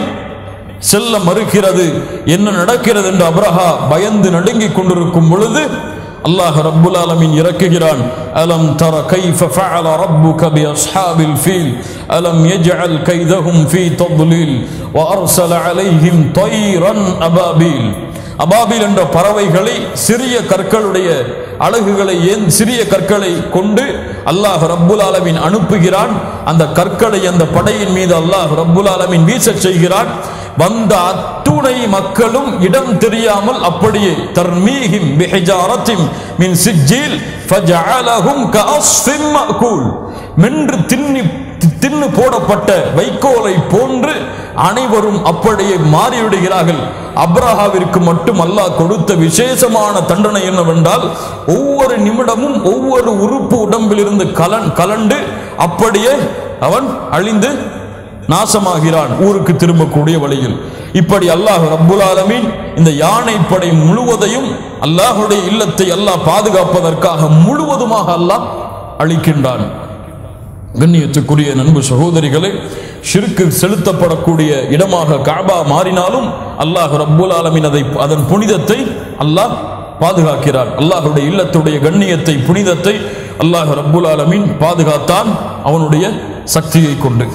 செல்ல மறுக்கிறது. என்ன நடக்கிறது என்று அப்ரஹா பயந்து நடுங்கிக் கொண்டிருக்கும் பொழுது அல்லாஹ் ரப்புல் ஆலமீன் இறக்குகிறான், அலம் தர கைஃப ஃபஅல ரப்புக பி அஸ்ஹாபில் ஃபீல் அலம் யஜ்அல் கைதஹும் ஃபீ தضلீல் வ அர்ஸல அலைஹிம் தைரன் அபாபீல். அபாபீல் என்ற பறவைகளை சிறிய கற்களுடைய அலகுகளை ஏன் சிறிய கற்களை கொண்டு அல்லாஹ் ரப்புல் ஆலமீன் அனுப்புகிறான். அந்த கற்களை அந்த படையின் மீது அல்லாஹ் ரப்புல் ஆலமீன் வீசச் செய்கிறான். வந்த அத்துணை மக்களும் இடம் தெரியாமல் அப்படியே தர்மீஹிம் பிஹிஜாரத்தின் மின் சிஜ்ஜீல் ஃபஜஅலஹும் கஅஸ்ஃபின் மஅகூல், மென்று தின்னி தின்னு போடப்பட்ட வைக்கோலை போன்று அனைவரும் அப்படியே மாறிவிடுகிறார்கள். அப்ரஹாவிற்கு மட்டும் அல்லாஹ் கொடுத்த விசேஷமான தண்டனை என்னவென்றால், ஒவ்வொரு நிமிடமும் ஒவ்வொரு உறுப்பு உடம்பிலிருந்து கலன் கலண்டு அப்படியே அவன் அழிந்து நாசமாகிறான் ஊருக்கு திரும்பக்கூடிய வழியில். இப்படி அல்லாஹ் ரப்புல் ஆலமீன் இந்த யானை படை முழுவதையும் அல்லாஹுடைய இல்லத்தை அல்லாஹ் பாதுகாப்பதற்காக முழுவதுமாக அல்லாஹ் அழிக்கின்றான். கண்ணியத்துக்குரிய நண்பு சகோதரிகளே, ஷிர்க்கு செலுத்தப்படக்கூடிய இடமாக காபா மாறினாலும் அல்லாஹ் ரப்புல் ஆலமீன் அதை அதன் புனிதத்தை அல்லாஹ் பாதுகாக்கிறான். அல்லாஹுடைய இல்லத்துடைய கண்ணியத்தை புனிதத்தை அல்லாஹ் ரப்புல் ஆலமீன் பாதுகாத்தான் அவனுடைய சக்தியை கொண்டு.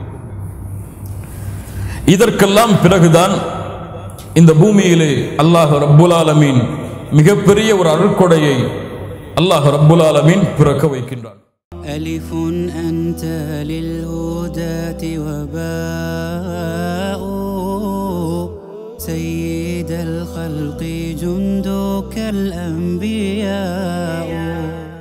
இதற்கெல்லாம் பிறகுதான் இந்த பூமியிலே அல்லாஹ் ரப்புல் ஆலமீன் மிகப்பெரிய ஒரு அருட்கொடையை அல்லாஹ் ரப்புல் ஆலமீன் பிறக்க வைக்கின்றான். ألف أنت للهداة وباء سيد الخلق جندك الأنبياء.